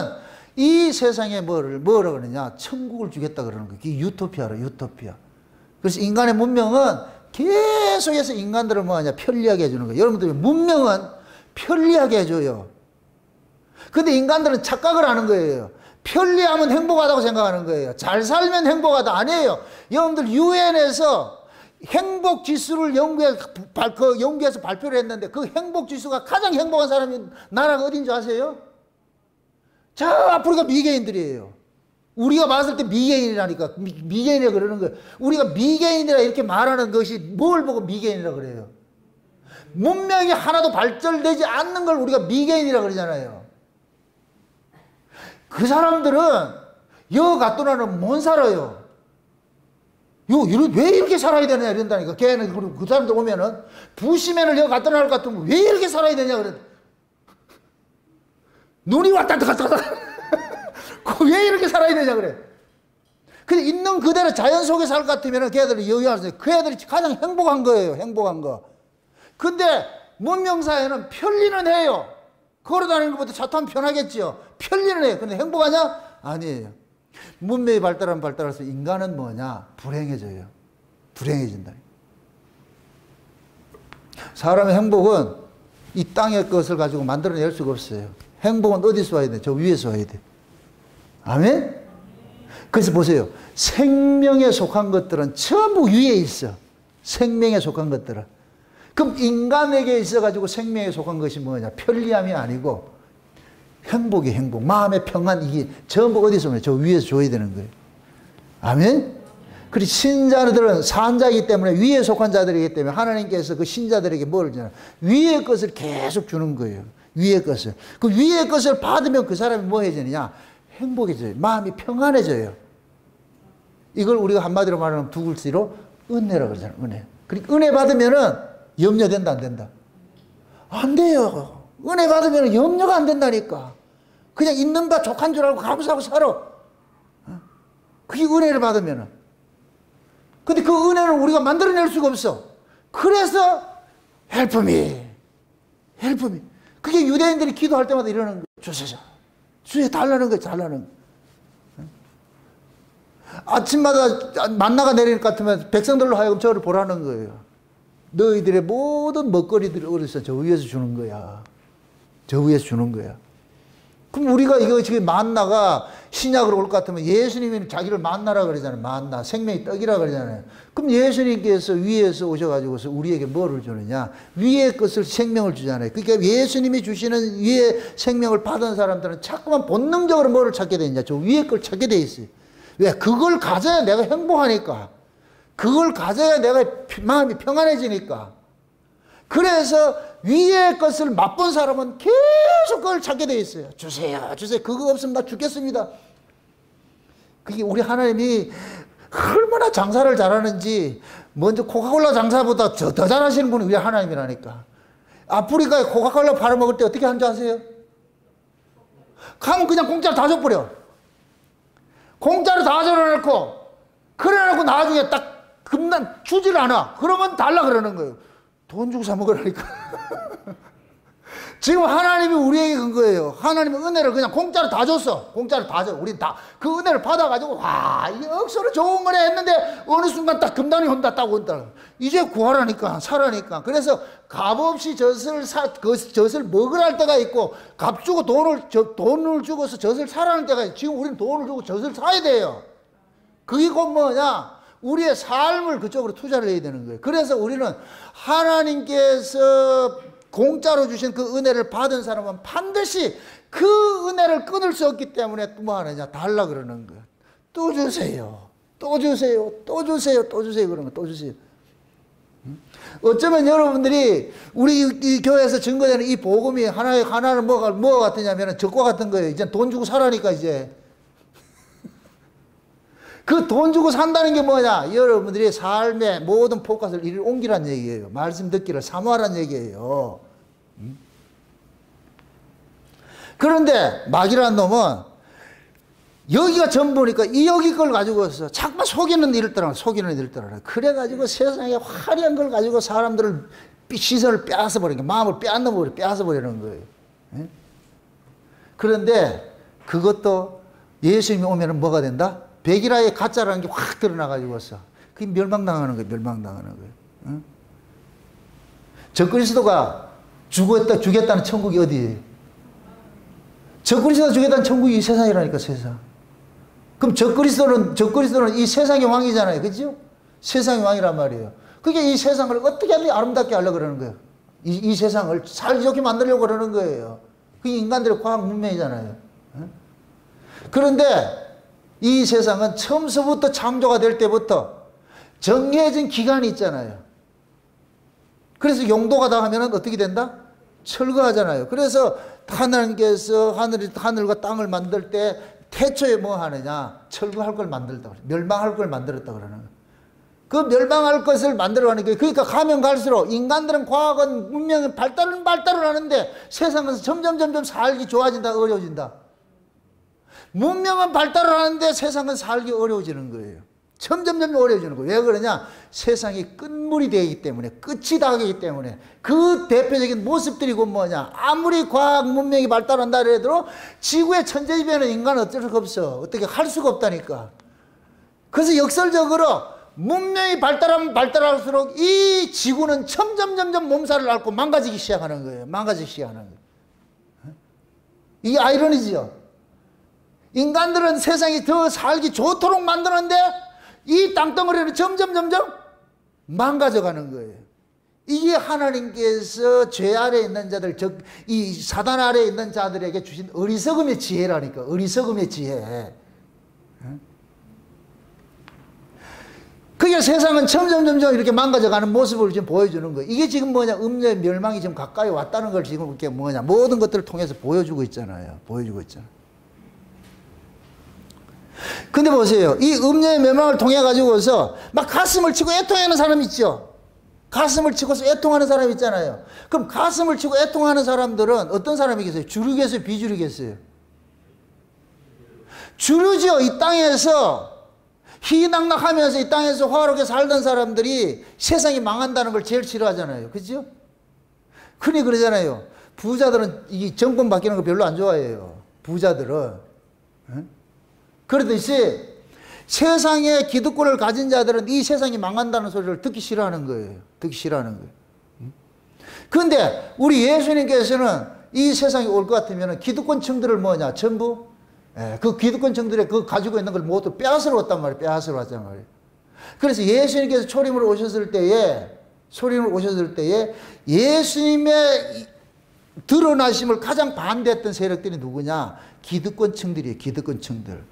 이 세상에 뭐를, 뭐라 그러냐. 천국을 주겠다 그러는 거예요. 그게 유토피아로, 유토피아. 그래서 인간의 문명은 계속해서 인간들을 뭐하냐. 편리하게 해주는 거예요. 여러분들 문명은 편리하게 해줘요. 근데 인간들은 착각을 하는 거예요. 편리하면 행복하다고 생각하는 거예요. 잘 살면 행복하다. 아니에요. 여러분들 유엔에서 행복 지수를 연구해, 그 연구해서 발표를 했는데 그 행복 지수가 가장 행복한 사람이 나라가 어딘 줄 아세요? 저 아프리카 미개인들이에요. 우리가 봤을 때 미개인이라니까. 미, 미개인이라 그러는 거예요. 우리가 미개인이라 이렇게 말하는 것이 뭘 보고 미개인이라 그래요? 문명이 하나도 발전되지 않는 걸 우리가 미개인이라 그러잖아요. 그 사람들은 여 갖도나는 못 살아요. 요, 왜 이렇게 살아야 되냐 이런다니까. 걔는 그, 그 사람들 오면은 부시맨을 여 갖도나를 같으면 왜 이렇게 살아야 되냐 그래. 눈이 왔다 갔다 갔다. 왜 이렇게 살아야 되냐 그래. 근데 있는 그대로 자연 속에 살 것 같으면 걔들이 여기 와서 그 애들이 가장 행복한 거예요. 행복한 거. 근데 문명사회는 편리는 해요. 걸어다니는 것보다 차 타면 편하겠죠. 편리는 해요. 근데 행복하냐? 아니에요. 문명이 발달하면 발달해서 인간은 뭐냐? 불행해져요. 불행해진다. 사람의 행복은 이 땅의 것을 가지고 만들어낼 수가 없어요. 행복은 어디서 와야 돼? 저 위에서 와야 돼. 아멘? 그래서 보세요. 생명에 속한 것들은 전부 위에 있어. 생명에 속한 것들은. 그럼 인간에게 있어가지고 생명에 속한 것이 뭐냐? 편리함이 아니고 행복이 행복. 마음의 평안, 이게 전부 어디서 오냐? 저 위에서 줘야 되는 거예요. 아멘? 그리고 신자들은 산자이기 때문에 위에 속한 자들이기 때문에 하나님께서 그 신자들에게 뭘 주냐? 위의 것을 계속 주는 거예요. 위의 것을. 그 위의 것을 받으면 그 사람이 뭐 해지느냐? 행복해져요. 마음이 평안해져요. 이걸 우리가 한마디로 말하면 두 글씨로 은혜라고 그러잖아요. 은혜. 그러니까 은혜 받으면은 염려된다, 안 된다? 안 돼요. 은혜 받으면 염려가 안 된다니까. 그냥 있는 바 족한 줄 알고 감사하고 살아. 그게 은혜를 받으면은. 근데 그 은혜는 우리가 만들어낼 수가 없어. 그래서 help me, help me. 그게 유대인들이 기도할 때마다 이러는 거예요. 주세요. 주에 달라는 거예요. 달라는 거예요. 아침마다 만나가 내릴 것 같으면 백성들로 하여금 저를 보라는 거예요. 너희들의 모든 먹거리들을 어디서 저 위에서 주는 거야. 저 위에서 주는 거야. 그럼 우리가 이거 지금 만나가 신약으로 올 것 같으면 예수님이 자기를 만나라 그러잖아요. 만나. 생명의 떡이라 그러잖아요. 그럼 예수님께서 위에서 오셔가지고서 우리에게 뭐를 주느냐? 위의 것을 생명을 주잖아요. 그러니까 예수님이 주시는 위의 생명을 받은 사람들은 자꾸만 본능적으로 뭐를 찾게 되느냐? 저 위의 걸 찾게 돼 있어요. 왜? 그걸 가져야 내가 행복하니까. 그걸 가져야 내가 마음이 평안해지니까. 그래서 위의 것을 맛본 사람은 계속 그걸 찾게 돼 있어요. 주세요, 주세요. 그거 없으면 나 죽겠습니다. 그게 우리 하나님이 얼마나 장사를 잘하는지, 먼저 코카콜라 장사보다 더, 더 잘하시는 분이 우리 하나님이라니까. 아프리카에 코카콜라 팔아먹을 때 어떻게 하는 줄 아세요? 가면 그냥 공짜로 다 줘버려. 공짜로 다 줘놓고, 그래놓고 나중에 딱 금방 주질 않아. 그러면 달라 그러는 거예요. 돈 주고 사 먹으라니까. 지금 하나님이 우리에게 건 거예요. 하나님의 은혜를 그냥 공짜로 다 줬어. 공짜로 다 줘. 우린 다 그 은혜를 받아가지고 와, 이게 억수로 좋은 거네 했는데 어느 순간 딱 금단이 온다 딱 온다. 이제 구하라니까, 사라니까. 그래서 값없이 젖을 사, 그 젖을 먹으라 할 때가 있고, 값 주고 돈을 저, 돈을 주고서 젖을 사라는 때가 있고, 지금 우리는 돈을 주고 젖을 사야 돼요. 그게 곧 뭐냐? 우리의 삶을 그쪽으로 투자를 해야 되는 거예요. 그래서 우리는 하나님께서 공짜로 주신 그 은혜를 받은 사람은 반드시 그 은혜를 끊을 수 없기 때문에 또 뭐 하느냐? 달라 그러는 거예요. 또 주세요. 또 주세요. 또 주세요. 또 주세요. 그런 거 또 주세요. 어쩌면 여러분들이 우리 이 교회에서 증거되는 이 복음이 하나의 하나는 뭐가 뭐가 같으냐면 적과 같은 거예요. 이제 돈 주고 사라니까 이제. 그 돈 주고 산다는 게 뭐냐? 여러분들이 삶의 모든 포커스를 이리 옮기란 얘기예요. 말씀 듣기를 사모하란 얘기예요. 음? 그런데 마귀라는 놈은 여기가 전부니까 이 여기 걸 가지고서 자꾸만 속이는 일을 따라 속이는 일을 따라 그래가지고 세상에 화려한 걸 가지고 사람들을 시선을 빼앗아 버리는 게 마음을 빼앗는 버리 빼앗아 버리는 거예요. 예? 그런데 그것도 예수님이 오면 뭐가 된다? 백일화의 가짜라는 게 확 드러나가지고서 그게 멸망당하는 거예요. 멸망당하는 거예요. 응? 적그리스도가 죽었다, 죽였다는 천국이 어디예요? 적그리스도가 죽였다는 천국이 이 세상이라니까, 세상. 그럼 적그리스도는, 적그리스도는 이 세상의 왕이잖아요. 그죠? 세상의 왕이란 말이에요. 그게 이 세상을 어떻게 하면 아름답게 하려고 그러는 거예요. 이, 이 세상을 살기 좋게 만들려고 그러는 거예요. 그게 인간들의 과학 문명이잖아요. 응? 그런데 이 세상은 처음서부터 창조가 될 때부터 정해진 기간이 있잖아요. 그래서 용도가 다 하면 어떻게 된다? 철거하잖아요. 그래서 하나님께서 하늘, 하늘과 땅을 만들 때 태초에 뭐 하느냐? 철거할 걸 만들다 그래요. 멸망할 걸 만들었다 그러는 거예요. 그 멸망할 것을 만들어가는 거예요. 그러니까 가면 갈수록 인간들은 과학은 문명은 발달은 발달을 하는데 세상은 점점 점점 살기 좋아진다, 어려워진다. 문명은 발달을 하는데 세상은 살기 어려워지는 거예요. 점점 점점 어려워지는 거예요. 왜 그러냐? 세상이 끝물이 되기 때문에, 끝이 다가기 때문에. 그 대표적인 모습들이 곧 뭐냐? 아무리 과학 문명이 발달한다 해도 지구의 천재지변은 인간은 어쩔 수가 없어. 어떻게 할 수가 없다니까. 그래서 역설적으로 문명이 발달하면 발달할수록 이 지구는 점점 점점 몸살을 앓고 망가지기 시작하는 거예요. 망가지기 시작하는 거예요. 이게 아이러니지요. 인간들은 세상이 더 살기 좋도록 만드는데 이 땅덩어리는 점점 점점 망가져가는 거예요. 이게 하나님께서 죄 아래에 있는 자들, 즉 이 사단 아래에 있는 자들에게 주신 어리석음의 지혜라니까. 어리석음의 지혜. 그게 세상은 점점 점점 이렇게 망가져가는 모습을 지금 보여주는 거예요. 이게 지금 뭐냐? 음녀의 멸망이 지금 가까이 왔다는 걸 지금 이렇게 뭐냐? 모든 것들을 통해서 보여주고 있잖아요. 보여주고 있잖아요. 근데 보세요. 이 음녀의 멸망을 통해 가지고서 막 가슴을 치고 애통하는 사람 있죠. 가슴을 치고서 애통하는 사람 있잖아요. 그럼 가슴을 치고 애통하는 사람들은 어떤 사람이겠어요? 주류겠어요? 비주류겠어요? 주류죠. 이 땅에서 희낙낙하면서 이 땅에서 화롭게 살던 사람들이 세상이 망한다는 걸 제일 싫어하잖아요. 그죠? 흔히 그러잖아요. 부자들은 이 정권 바뀌는 거 별로 안 좋아해요. 부자들은. 응? 그러듯이 세상에 기득권을 가진 자들은 이 세상이 망한다는 소리를 듣기 싫어하는 거예요. 듣기 싫어하는 거예요. 그런데 우리 예수님께서는 이 세상이 올 것 같으면 기득권층들을 뭐냐? 전부 예, 그 기득권층들의 그 가지고 있는 걸 모두 빼앗으러 왔단 말이에요. 빼앗으러 왔단 말이에요. 그래서 예수님께서 초림으로 오셨을 때에 초림으로 오셨을 때에 예수님의 드러나심을 가장 반대했던 세력들이 누구냐? 기득권층들이에요. 기득권층들.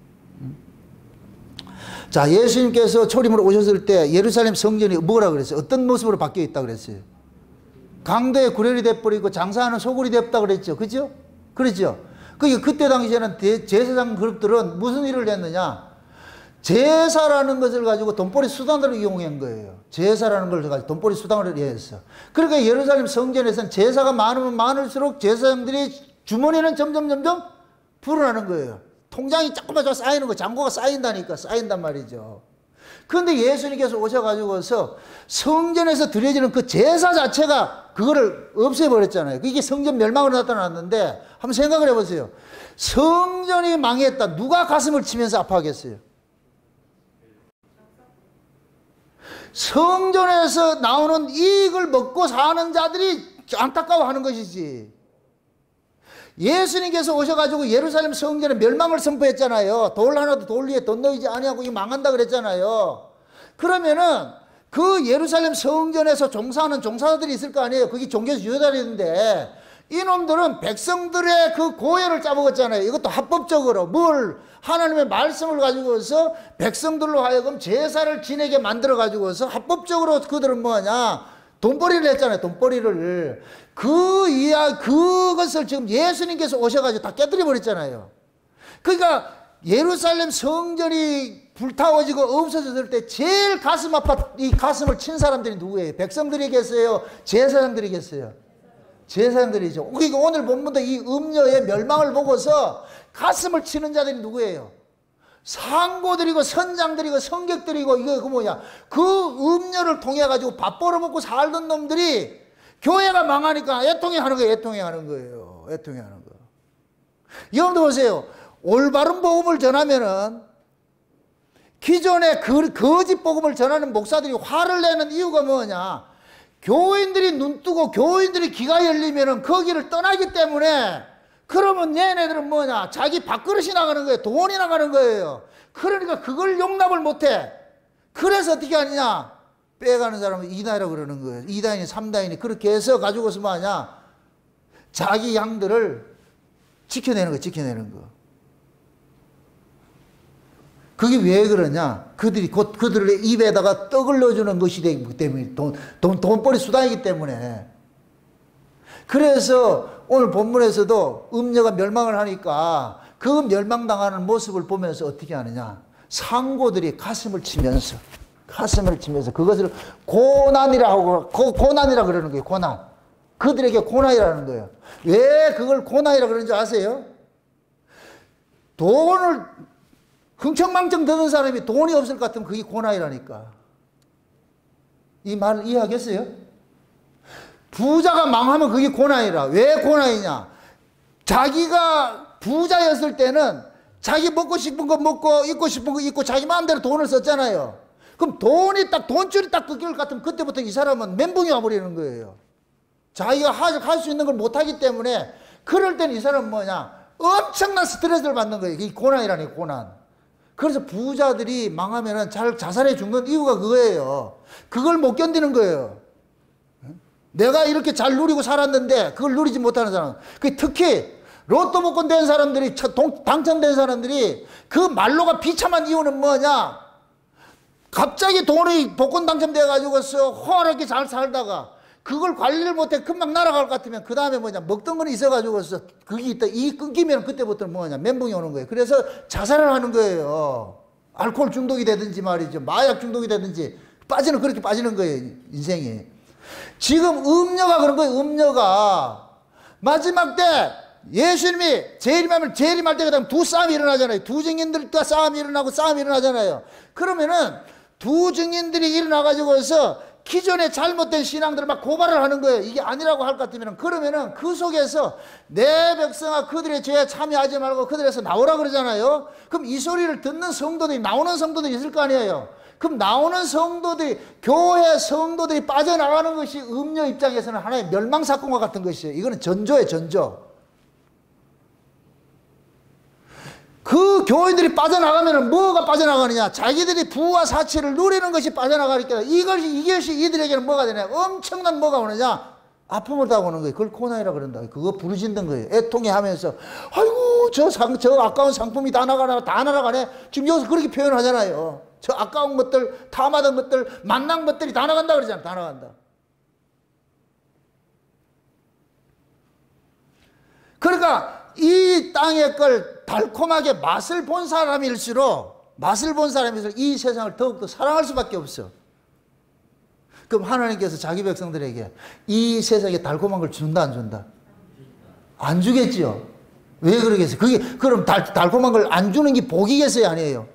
자, 예수님께서 초림으로 오셨을 때 예루살렘 성전이 뭐라 그랬어요? 어떤 모습으로 바뀌어 있다 그랬어요? 강도의 구렬이 돼버리고 장사하는 소굴이 됐다 그랬죠. 그죠? 그렇죠? 그게 그때 당시에는 제사장 그룹들은 무슨 일을 했느냐? 제사라는 것을 가지고 돈벌이 수단으로 이용한 거예요. 제사라는 걸 가지고 돈벌이 수단으로 이용했어. 그러니까 예루살렘 성전에서는 제사가 많으면 많을수록 제사장들이 주머니는 점점 점점 불어나는 거예요. 통장이 조금만 쌓이는 거, 잔고가 쌓인다니까, 쌓인단 말이죠. 그런데 예수님께서 오셔가지고서 성전에서 드려지는 그 제사 자체가 그거를 없애버렸잖아요. 이게 성전 멸망으로 나타났는데 한번 생각을 해보세요. 성전이 망했다. 누가 가슴을 치면서 아파하겠어요? 성전에서 나오는 이익을 먹고 사는 자들이 안타까워하는 것이지. 예수님께서 오셔가지고 예루살렘 성전에 멸망을 선포했잖아요. 돌 하나도 돌 위에 덧놓이지 아니하고 이 망한다 그랬잖아요. 그러면은 그 예루살렘 성전에서 종사하는 종사자들이 있을 거 아니에요. 그게 종교에서 유다인데 이놈들은 백성들의 그 고혈을 짜먹었잖아요. 이것도 합법적으로 뭘 하나님의 말씀을 가지고서 백성들로 하여금 제사를 지내게 만들어 가지고서 합법적으로 그들은 뭐하냐? 돈벌이를 했잖아요. 돈벌이를. 그 이야, 그것을 지금 예수님께서 오셔가지고 다 깨뜨려 버렸잖아요. 그러니까 예루살렘 성전이 불타워지고 없어졌을 때 제일 가슴 아파, 이 가슴을 친 사람들이 누구예요? 백성들이겠어요? 제사장들이겠어요? 제사장들이죠. 그러니까 오늘 본문도 이 음녀의 멸망을 보고서 가슴을 치는 자들이 누구예요? 상고들이고 선장들이고 성객들이고 이거 그 뭐냐? 그 음녀를 통해 가지고 밥 벌어먹고 살던 놈들이 교회가 망하니까 애통해 하는 거예요. 애통해 하는 거예요. 애통해 하는 거. 여러분들 보세요. 올바른 복음을 전하면은 기존의 그, 거짓 복음을 전하는 목사들이 화를 내는 이유가 뭐냐? 교인들이 눈 뜨고 교인들이 귀가 열리면은 거기를 떠나기 때문에, 그러면 얘네들은 뭐냐? 자기 밥그릇이 나가는 거예요. 돈이 나가는 거예요. 그러니까 그걸 용납을 못해. 그래서 어떻게 하느냐? 빼가는 사람은 이단이라고 그러는 거예요. 이단이 삼단이 그렇게 해서 가지고서 뭐하냐? 자기 양들을 지켜내는 거, 지켜내는 거. 그게 왜 그러냐? 그들이 곧 그들의 입에다가 떡을 넣어주는 것이 되기 때문에, 돈, 돈, 돈벌이 수단이기 때문에. 그래서 오늘 본문에서도 음녀가 멸망을 하니까 그 멸망당하는 모습을 보면서 어떻게 하느냐? 상고들이 가슴을 치면서, 가슴을 치면서 그것을 고난이라 하고, 고, 고난이라 그러는 거예요, 고난. 그들에게 고난이라는 거예요. 왜 그걸 고난이라 그러는지 아세요? 돈을 흥청망청 드는 사람이 돈이 없을 것 같으면 그게 고난이라니까. 이 말을 이해하겠어요? 부자가 망하면 그게 고난이라. 왜 고난이냐? 자기가 부자였을 때는 자기 먹고 싶은 거 먹고 입고 싶은 거 입고 자기 마음대로 돈을 썼잖아요. 그럼 돈이 딱, 돈줄이 딱 끊길 것 같으면 그때부터 이 사람은 멘붕이 와버리는 거예요. 자기가 할 수 있는 걸 못하기 때문에, 그럴 때는 이 사람은 뭐냐? 엄청난 스트레스를 받는 거예요. 이게 고난이라니, 고난. 그래서 부자들이 망하면은 잘 자살해 죽는 이유가 그거예요. 그걸 못 견디는 거예요. 내가 이렇게 잘 누리고 살았는데 그걸 누리지 못하는 사람. 특히 로또 복권 된 사람들이, 당첨된 사람들이 그 말로가 비참한 이유는 뭐냐? 갑자기 돈이 복권 당첨돼가지고서 호화롭게 잘 살다가 그걸 관리를 못해 금방 날아갈 것 같으면 그 다음에 뭐냐? 먹던 건 있어가지고서 그게 있다. 이 끊기면 그때부터 뭐냐? 멘붕이 오는 거예요. 그래서 자살을 하는 거예요. 알코올 중독이 되든지 말이죠. 마약 중독이 되든지 빠지는, 그렇게 빠지는 거예요. 인생이. 지금 음녀가 그런 거예요. 음녀가. 마지막 때 예수님이 재림하면, 재림할 때가 되면 두 싸움이 일어나잖아요. 두 증인들과 싸움이 일어나고 싸움이 일어나잖아요. 그러면은 두 증인들이 일어나가지고서 기존의 잘못된 신앙들을 막 고발을 하는 거예요. 이게 아니라고 할 것 같으면, 그러면은 그 속에서 내 백성아 그들의 죄에 참여하지 말고 그들에서 나오라 그러잖아요. 그럼 이 소리를 듣는 성도들이, 나오는 성도들이 있을 거 아니에요. 그럼 나오는 성도들이, 교회 성도들이 빠져나가는 것이 음녀 입장에서는 하나의 멸망사건과 같은 것이에요. 이거는 전조예요, 전조. 그 교인들이 빠져나가면 뭐가 빠져나가느냐? 자기들이 부와 사치를 누리는 것이 빠져나가니까 이것이, 이것이 이들에게는 뭐가 되냐? 엄청난 뭐가 오느냐? 아픔을 당하는 거예요. 그걸 고난이라 그런다. 그거 부르짖는 거예요. 애통해 하면서, 아이고, 저 상, 저 아까운 상품이 다 나가네, 다 날아가네. 지금 여기서 그렇게 표현하잖아요. 저 아까운 것들, 탐하던 것들, 만난 것들이 다 나간다 그러잖아. 다 나간다. 그러니까 이 땅의 걸 달콤하게 맛을 본 사람일수록, 맛을 본 사람일수록 이 세상을 더욱더 사랑할 수밖에 없어. 그럼 하나님께서 자기 백성들에게 이 세상에 달콤한 걸 준다, 안 준다? 안 주겠지요. 왜 그러겠어요? 그게, 그럼 달, 달콤한 걸 안 주는 게 복이겠어요, 아니에요?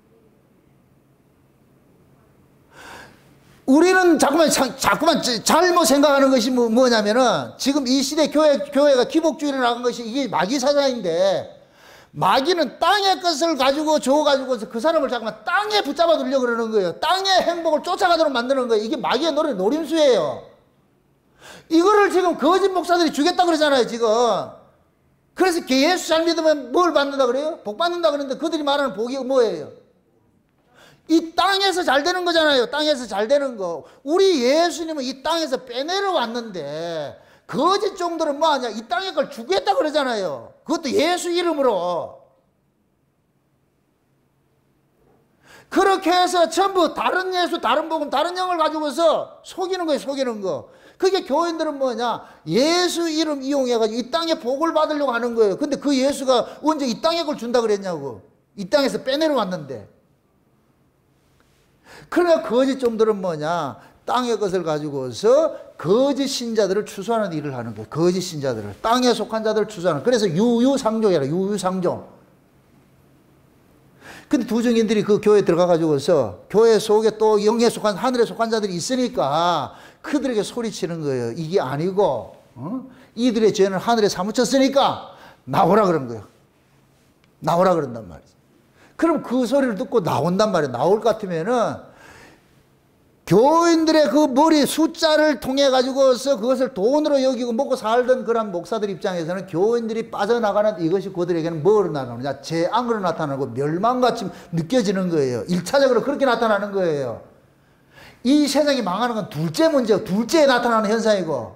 우리는 자꾸만, 자꾸만 잘못 생각하는 것이 뭐, 뭐냐면은, 지금 이 시대 교회, 교회가 기복주의로 나간 것이 이게 마귀 사상인데, 마귀는 땅의 것을 가지고 줘가지고서 그 사람을 잠깐만 땅에 붙잡아 두려고 그러는 거예요. 땅의 행복을 쫓아가도록 만드는 거예요. 이게 마귀의 노래, 노림수예요. 이거를 지금 거짓 목사들이 주겠다 그러잖아요, 지금. 그래서 예수 잘 믿으면 뭘 받는다 그래요? 복 받는다 그러는데 그들이 말하는 복이 뭐예요? 이 땅에서 잘 되는 거잖아요. 땅에서 잘 되는 거. 우리 예수님은 이 땅에서 빼내려 왔는데 거짓 종들은 뭐하냐? 이 땅의 걸 주겠다 그러잖아요. 그것도 예수 이름으로. 그렇게 해서 전부 다른 예수, 다른 복음, 다른 영을 가지고서 속이는 거예요, 속이는 거. 그게 교인들은 뭐냐? 예수 이름 이용해가지고 이 땅에 복을 받으려고 하는 거예요. 근데 그 예수가 언제 이 땅의 걸 준다 그랬냐고. 이 땅에서 빼내려 왔는데. 그러니까 거짓 종들은 뭐냐? 땅의 것을 가지고서 거짓 신자들을 추수하는 일을 하는 거예요. 거짓 신자들을. 땅에 속한 자들을 추수하는. 그래서 유유상종이라, 유유상종. 근데 두 증인들이 그 교회에 들어가가지고서 교회 속에 또 영에 속한, 하늘에 속한 자들이 있으니까 그들에게 소리치는 거예요. 이게 아니고, 어? 이들의 죄는 하늘에 사무쳤으니까 나오라 그런 거예요. 나오라 그런단 말이죠. 그럼 그 소리를 듣고 나온단 말이에요. 나올 것 같으면은 교인들의 그 머리 숫자를 통해 가지고서 그것을 돈으로 여기고 먹고 살던 그런 목사들 입장에서는 교인들이 빠져나가는 이것이 그들에게는 뭐로 나타나느냐? 재앙으로 나타나고 멸망같이 느껴지는 거예요. 일차적으로 그렇게 나타나는 거예요. 이 세상이 망하는 건 둘째 문제, 둘째에 나타나는 현상이고,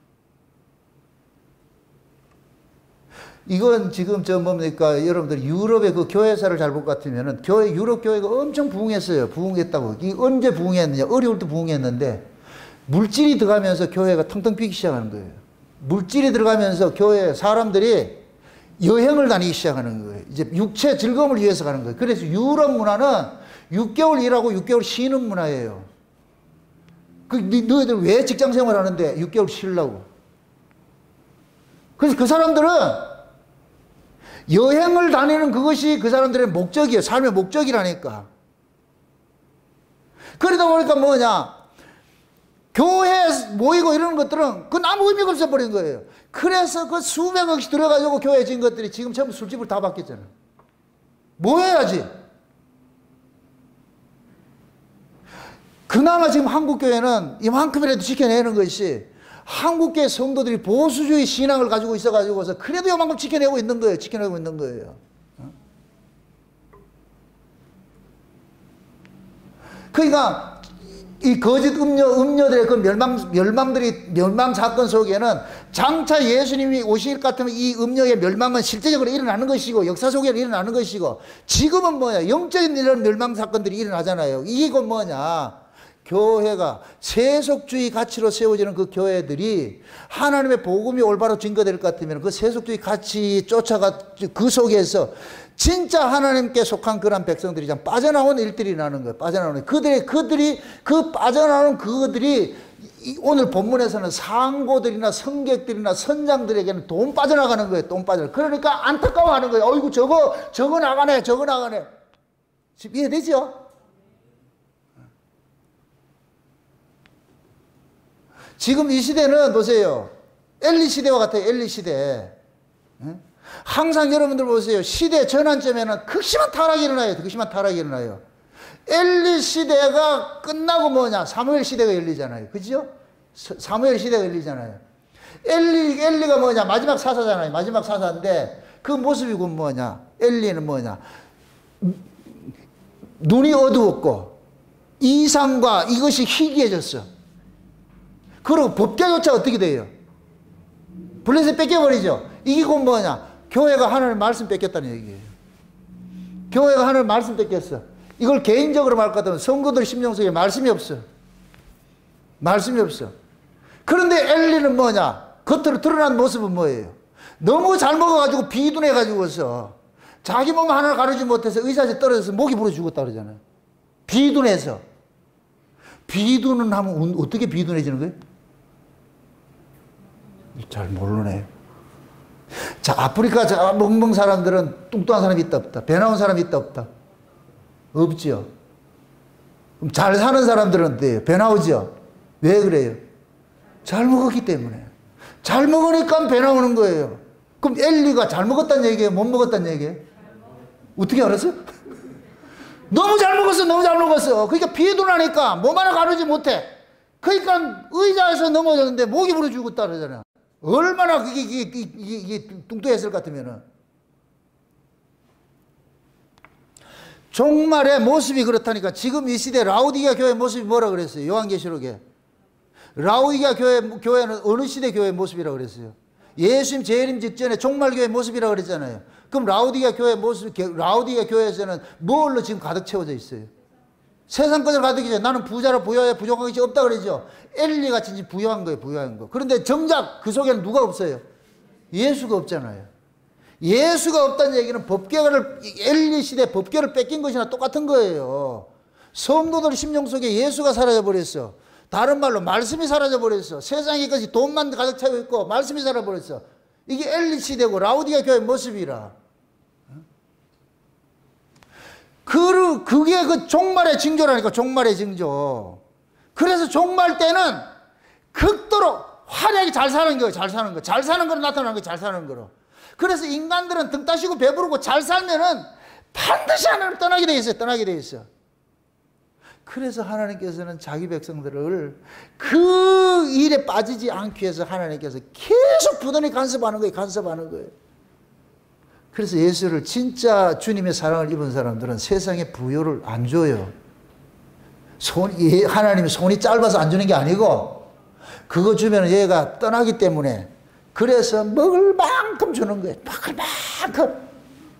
이건 지금 저 뭡니까 여러분들 유럽의 그 교회사를 잘 볼 것 같으면은 교회 유럽 교회가 엄청 부흥했어요. 부흥했다고. 이 언제 부흥했느냐? 어려울 때 부흥했는데 물질이 들어가면서 교회가 텅텅 비기 시작하는 거예요. 물질이 들어가면서 교회 사람들이 여행을 다니기 시작하는 거예요. 이제 육체 즐거움을 위해서 가는 거예요. 그래서 유럽 문화는 육 개월 일하고 육 개월 쉬는 문화예요. 그 너희들 왜 직장 생활 하는데 육 개월 쉬려고? 그래서 그 사람들은 여행을 다니는 그것이 그 사람들의 목적이에요. 삶의 목적이라니까. 그러다 보니까 뭐냐, 교회 모이고 이런 것들은 그건 아무 의미가 없어버린 거예요. 그래서 그 수백억씩 들어가지고 교회 지은 것들이 지금 전부 술집을 다 바뀌었잖아. 뭐 해야지? 그나마 지금 한국교회는 이만큼이라도 지켜내는 것이, 한국교회 성도들이 보수주의 신앙을 가지고 있어가지고서 그래도 요만큼 지켜내고 있는 거예요. 지켜내고 있는 거예요. 그러니까 이 거짓 음료, 음료들의 그 멸망, 멸망들이, 멸망 사건 속에는 장차 예수님이 오실 것 같으면 이 음료의 멸망은 실제적으로 일어나는 것이고, 역사 속에 일어나는 것이고, 지금은 뭐냐, 영적인 이런 멸망 사건들이 일어나잖아요. 이게 뭐냐, 교회가 세속주의 가치로 세워지는 그 교회들이 하나님의 복음이 올바로 증거될 것 같으면 그 세속주의 가치 쫓아가 그 속에서 진짜 하나님께 속한 그런 백성들이 좀 빠져나오는 일들이 나는 거예요. 빠져나오는. 그들이, 그들이, 그 빠져나오는 그들이 오늘 본문에서는 상고들이나 성객들이나 선장들에게는 돈 빠져나가는 거예요. 돈 빠져나가는. 그러니까 안타까워하는 거예요. 어이구, 저거, 저거 나가네, 저거 나가네. 지금 이해되죠? 지금 이 시대는 보세요. 엘리 시대와 같아요. 엘리 시대. 항상 여러분들 보세요. 시대 전환점에는 극심한 타락이 일어나요. 극심한 타락이 일어나요. 엘리 시대가 끝나고 뭐냐? 사무엘 시대가 열리잖아요. 그죠? 사무엘 시대가 열리잖아요. 엘리, 엘리가 뭐냐? 마지막 사사잖아요. 마지막 사사인데 그 모습이 뭐냐? 엘리는 뭐냐? 눈이 어두웠고 이상과 이것이 희귀해졌어. 그리고 법계조차 어떻게 돼요? 블레셋 뺏겨버리죠. 이게 곧 뭐냐? 교회가 하나님의 말씀 뺏겼다는 얘기예요. 교회가 하나님의 말씀 뺏겼어. 이걸 개인적으로 말할 것 같으면 성도들 심령 속에 말씀이 없어. 말씀이 없어. 그런데 엘리는 뭐냐? 겉으로 드러난 모습은 뭐예요? 너무 잘 먹어가지고 비둔해가지고서 자기 몸 하나를 가르지 못해서 의사에 떨어져서 목이 부러 죽었다 그러잖아요. 비둔해서. 비둔은 하면 어떻게 비둔해지는 거예요? 잘 모르네. 자, 아프리카 자, 멍멍 사람들은 뚱뚱한 사람이 있다 없다? 배 나온 사람이 있다 없다? 없죠. 그럼 잘 사는 사람들은 어때요? 배 나오죠? 왜 그래요? 잘 먹었기 때문에. 잘 먹으니까 배 나오는 거예요. 그럼 엘리가 잘 먹었다는 얘기예요? 못 먹었다는 얘기예요? 어떻게 알았어요? 너무 잘 먹었어, 너무 잘 먹었어. 그러니까 비둔하니까 몸 하나 가르지 못해. 그러니까 의자에서 넘어졌는데 목이 부러 죽었다 그러잖아. 얼마나 그게, 이게, 이게, 이게 뚱뚱했을 것 같으면은. 종말의 모습이 그렇다니까. 지금 이 시대 라오디게아 교회 모습이 뭐라 그랬어요? 요한계시록에. 라오디게아 교회, 교회는 어느 시대 교회의 모습이라고 그랬어요? 예수님 재림 직전에 종말교회 모습이라고 그랬잖아요. 그럼 라오디게아 교회 모습, 라오디게아 교회에서는 뭘로 지금 가득 채워져 있어요? 세상 것을 가득이죠. 나는 부자라 부여해 부족한 것이 없다 그러죠. 엘리 같이 부여한 거예요, 부여한 거. 그런데 정작 그 속에는 누가 없어요? 예수가 없잖아요. 예수가 없다는 얘기는 법궤를, 엘리 시대 법궤를 뺏긴 것이나 똑같은 거예요. 성도들 심령 속에 예수가 사라져버렸어. 다른 말로 말씀이 사라져버렸어. 세상에 것이 돈만 가득 차고 있고 말씀이 사라져버렸어. 이게 엘리 시대고 라오디게아 교회 모습이라. 그, 그게 그 종말의 징조라니까, 종말의 징조. 그래서 종말 때는 극도로 활약이 잘 사는 거예요, 잘 사는 거. 잘 사는 거로 나타나는 거예요, 잘 사는 거로. 그래서 인간들은 등 따시고 배부르고 잘 살면은 반드시 하나님을 떠나게 돼 있어요. 떠나게 돼 있어. 그래서 하나님께서는 자기 백성들을 그 일에 빠지지 않기 위해서 하나님께서 계속 부단히 간섭하는 거예요. 간섭하는 거예요. 그래서 예수를 진짜 주님의 사랑을 입은 사람들은 세상에 부여를 안 줘요. 손, 하나님이 손이 짧아서 안 주는 게 아니고 그거 주면 얘가 떠나기 때문에 그래서 먹을 만큼 주는 거예요. 먹을 만큼.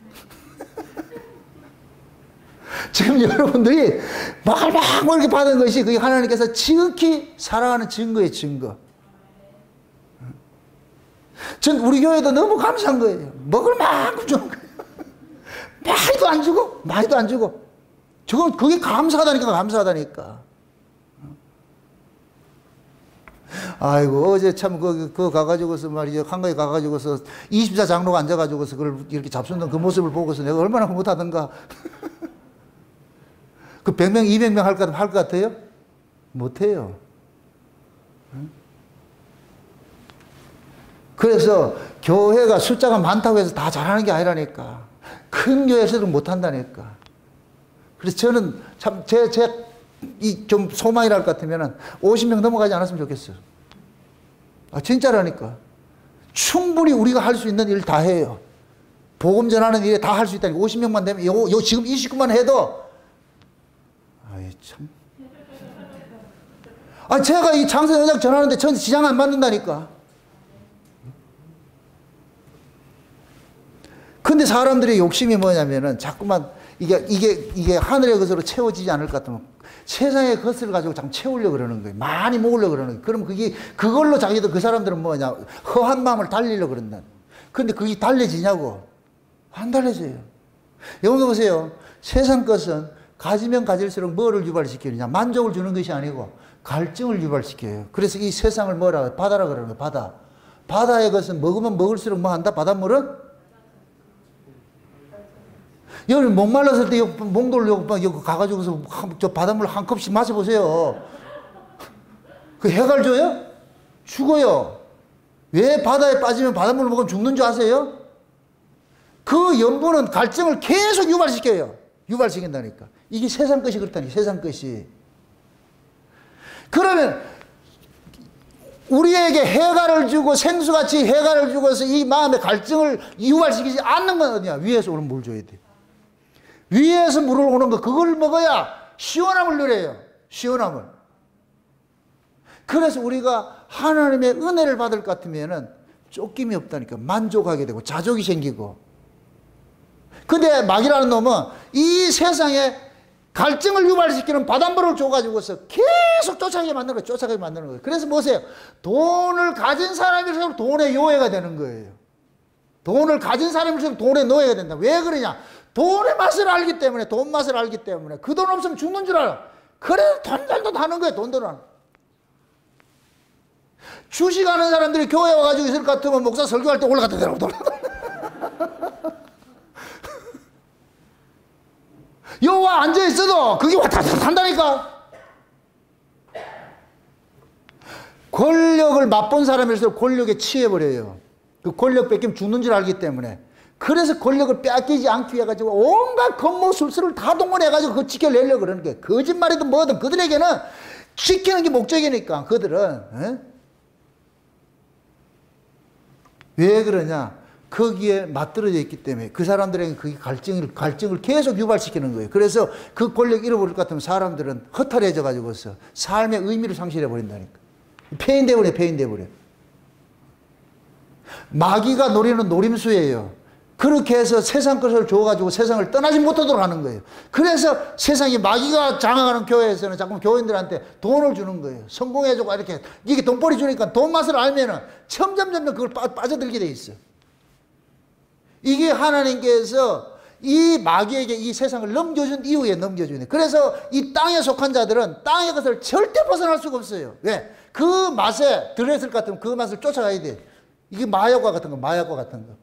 지금 여러분들이 먹을 만큼 이렇게 받은 것이 그게 하나님께서 지극히 사랑하는 증거예요. 증거. 전 우리 교회도 너무 감사한 거예요. 먹을 만큼 주는 거예요. 많이도 안 주고 많이도 안 주고. 저건 그게 감사하다니까 감사하다니까. 아이고 어제 참 그 그 가가지고서 말이죠. 한가에 가가지고서 이십사 장로가 앉아가지고서 그걸 이렇게 잡수는 그 모습을 보고서 내가 얼마나 못하던가. 그 백 명, 이백 명 할 것 할 것 같아요? 못해요. 그래서 교회가 숫자가 많다고 해서 다 잘하는 게 아니라니까. 큰 교회에서도 못한다니까. 그래서 저는 참 제 제 이 좀 소망이랄 것 같으면은 오십 명 넘어가지 않았으면 좋겠어요. 아 진짜라니까. 충분히 우리가 할 수 있는 일 다 해요. 복음 전하는 일에 다 할 수 있다니까. 오십 명만 되면 요, 요 지금 이 식구만 해도 아이 참. 아 제가 이 장사 연락 전하는데 전 지장 안 받는다니까. 근데 사람들의 욕심이 뭐냐면은 자꾸만 이게 이게 이게 하늘의 것으로 채워지지 않을 것 같으면 세상의 것을 가지고 참 채우려고 그러는 거예요. 많이 먹으려고 그러는 거예요. 그럼 그게 그걸로 자기도 그 사람들은 뭐냐 허한 마음을 달리려고 그런다. 근데 그게 달래지냐고? 안 달래져요. 여기 보세요. 세상 것은 가지면 가질수록 뭐를 유발시키느냐? 만족을 주는 것이 아니고 갈증을 유발시켜요. 그래서 이 세상을 뭐라 바다라 그러는 거예요. 바다. 바다의 것은 먹으면 먹을수록 뭐 한다? 바닷물은? 여기 목말랐을 때 몽돌 여기 가가지고서 저 바닷물 한 컵씩 마셔보세요. 그 해갈 줘요? 죽어요. 왜 바다에 빠지면 바닷물을 먹으면 죽는 줄 아세요? 그 염분은 갈증을 계속 유발시켜요. 유발시킨다니까. 이게 세상 것이 그렇다니까. 세상 것이. 그러면 우리에게 해갈을 주고 생수같이 해갈을 주고서 이 마음의 갈증을 유발시키지 않는 건 어디냐? 위에서 오는 물 줘야 돼. 위에서 물을 오는 거 그걸 먹어야 시원함을 누려요. 시원함을. 그래서 우리가 하나님의 은혜를 받을 것 같으면은 쫓김이 없다니까. 만족하게 되고 자족이 생기고. 근데 마귀라는 놈은 이 세상에 갈증을 유발시키는 바닷물을 줘가지고서 계속 쫓아가게 만드는 거예요. 쫓아가게 만드는 거예요. 그래서 보세요. 돈을 가진 사람일수록 돈의 요해가 되는 거예요. 돈을 가진 사람일수록 돈의 노예가 된다. 왜 그러냐? 돈의 맛을 알기 때문에, 돈 맛을 알기 때문에. 그 돈 없으면 죽는 줄 알아. 그래서 돈돈돈 하는 거예요. 돈돈은. 주식하는 사람들이 교회 와가지고 있을 것 같으면 목사 설교할 때 올라갔다 내려오고 여와 앉아있어도 그게 왔다 갔다 한다니까. 권력을 맛본 사람일수록 권력에 취해버려요. 그 권력 뺏기면 죽는 줄 알기 때문에. 그래서 권력을 빼앗기지 않기 위해 가지고 온갖 겁모술수를 다 동원해가지고 그거 지켜내려고 그러는 게 거짓말이든 뭐든 그들에게는 지키는 게 목적이니까 그들은. 에? 왜 그러냐? 거기에 맞들어져 있기 때문에 그 사람들에게 그 갈증을, 갈증을 계속 유발시키는 거예요. 그래서 그 권력 잃어버릴 것 같으면 사람들은 허탈해져 가지고서 삶의 의미를 상실해 버린다니까. 폐인돼 버려, 폐인돼 버려. 마귀가 노리는 노림수예요. 그렇게 해서 세상 것을 줘가지고 세상을 떠나지 못하도록 하는 거예요. 그래서 세상이 마귀가 장악하는 교회에서는 자꾸 교인들한테 돈을 주는 거예요. 성공해주고 이렇게 이게 돈벌이 주니까 돈 맛을 알면은 점점 점점 그걸 빠, 빠져들게 돼 있어. 이게 하나님께서 이 마귀에게 이 세상을 넘겨준 이후에 넘겨주네. 그래서 이 땅에 속한 자들은 땅의 것을 절대 벗어날 수가 없어요. 왜? 그 맛에 들어있을 것 같으면 그 맛을 쫓아가야 돼. 이게 마약과 같은 거, 마약과 같은 거.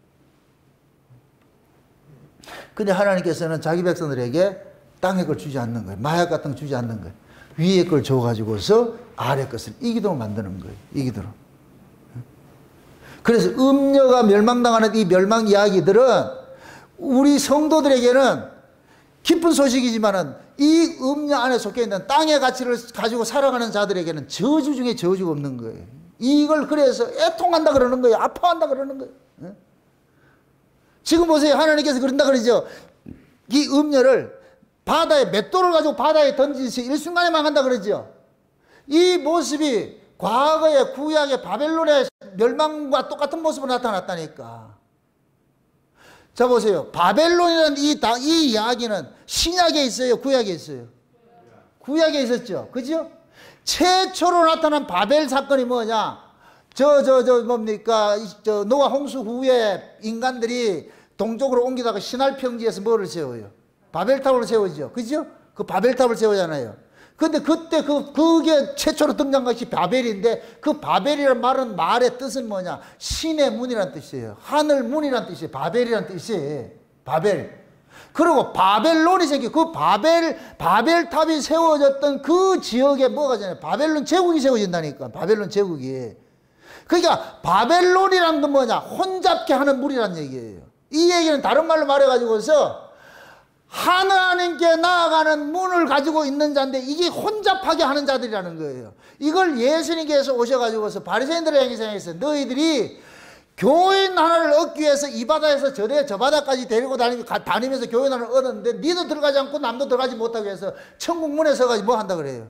근데 하나님께서는 자기 백성들에게 땅의 걸 주지 않는 거예요. 마약 같은 거 주지 않는 거예요. 위의 걸 줘가지고서 아래 것을 이기도록 만드는 거예요. 이기도록. 그래서 음녀가 멸망당하는 이 멸망 이야기들은 우리 성도들에게는 기쁜 소식이지만은 이 음녀 안에 속해 있는 땅의 가치를 가지고 살아가는 자들에게는 저주 중에 저주가 없는 거예요. 이걸 그래서 애통한다 그러는 거예요. 아파한다 그러는 거예요. 네? 지금 보세요. 하나님께서 그런다 그러죠. 이 음녀를 바다에 맷돌을 가지고 바다에 던지시 일순간에 망한다 그러죠. 이 모습이 과거의 구약의 바벨론의 멸망과 똑같은 모습으로 나타났다니까. 자 보세요. 바벨론이라는 이, 이 이야기는 신약에 있어요? 구약에 있어요? 구약에 있었죠. 그죠? 최초로 나타난 바벨 사건이 뭐냐? 저, 저, 저, 뭡니까? 저, 노아 홍수 후에 인간들이 동쪽으로 옮기다가 시날 평지에서 뭐를 세워요? 바벨탑을 세우죠. 그죠? 그 바벨탑을 세우잖아요. 근데 그때 그, 그게 최초로 등장한 것이 바벨인데 그 바벨이라는 말은 말의 뜻은 뭐냐? 신의 문이라는 뜻이에요. 하늘 문이라는 뜻이에요. 바벨이라는 뜻이에요. 바벨. 그리고 바벨론이 생겨. 그 바벨, 바벨탑이 세워졌던 그 지역에 뭐가 잖아요. 바벨론 제국이 세워진다니까. 바벨론 제국이. 그러니까 바벨론이란 건 뭐냐? 혼잡게 하는 물이란 얘기예요. 이 얘기는 다른 말로 말해가지고서 하나님께 나아가는 문을 가지고 있는 자인데 이게 혼잡하게 하는 자들이라는 거예요. 이걸 예수님께서 오셔가지고서 바리새인들을 향해서 너희들이 교인 하나를 얻기 위해서 이 바다에서 저래 저 바다까지 데리고 다니, 다니면서 교인 하나를 얻었는데 니도 들어가지 않고 남도 들어가지 못하게 해서 천국 문에 서가지고 뭐 한다 그래요?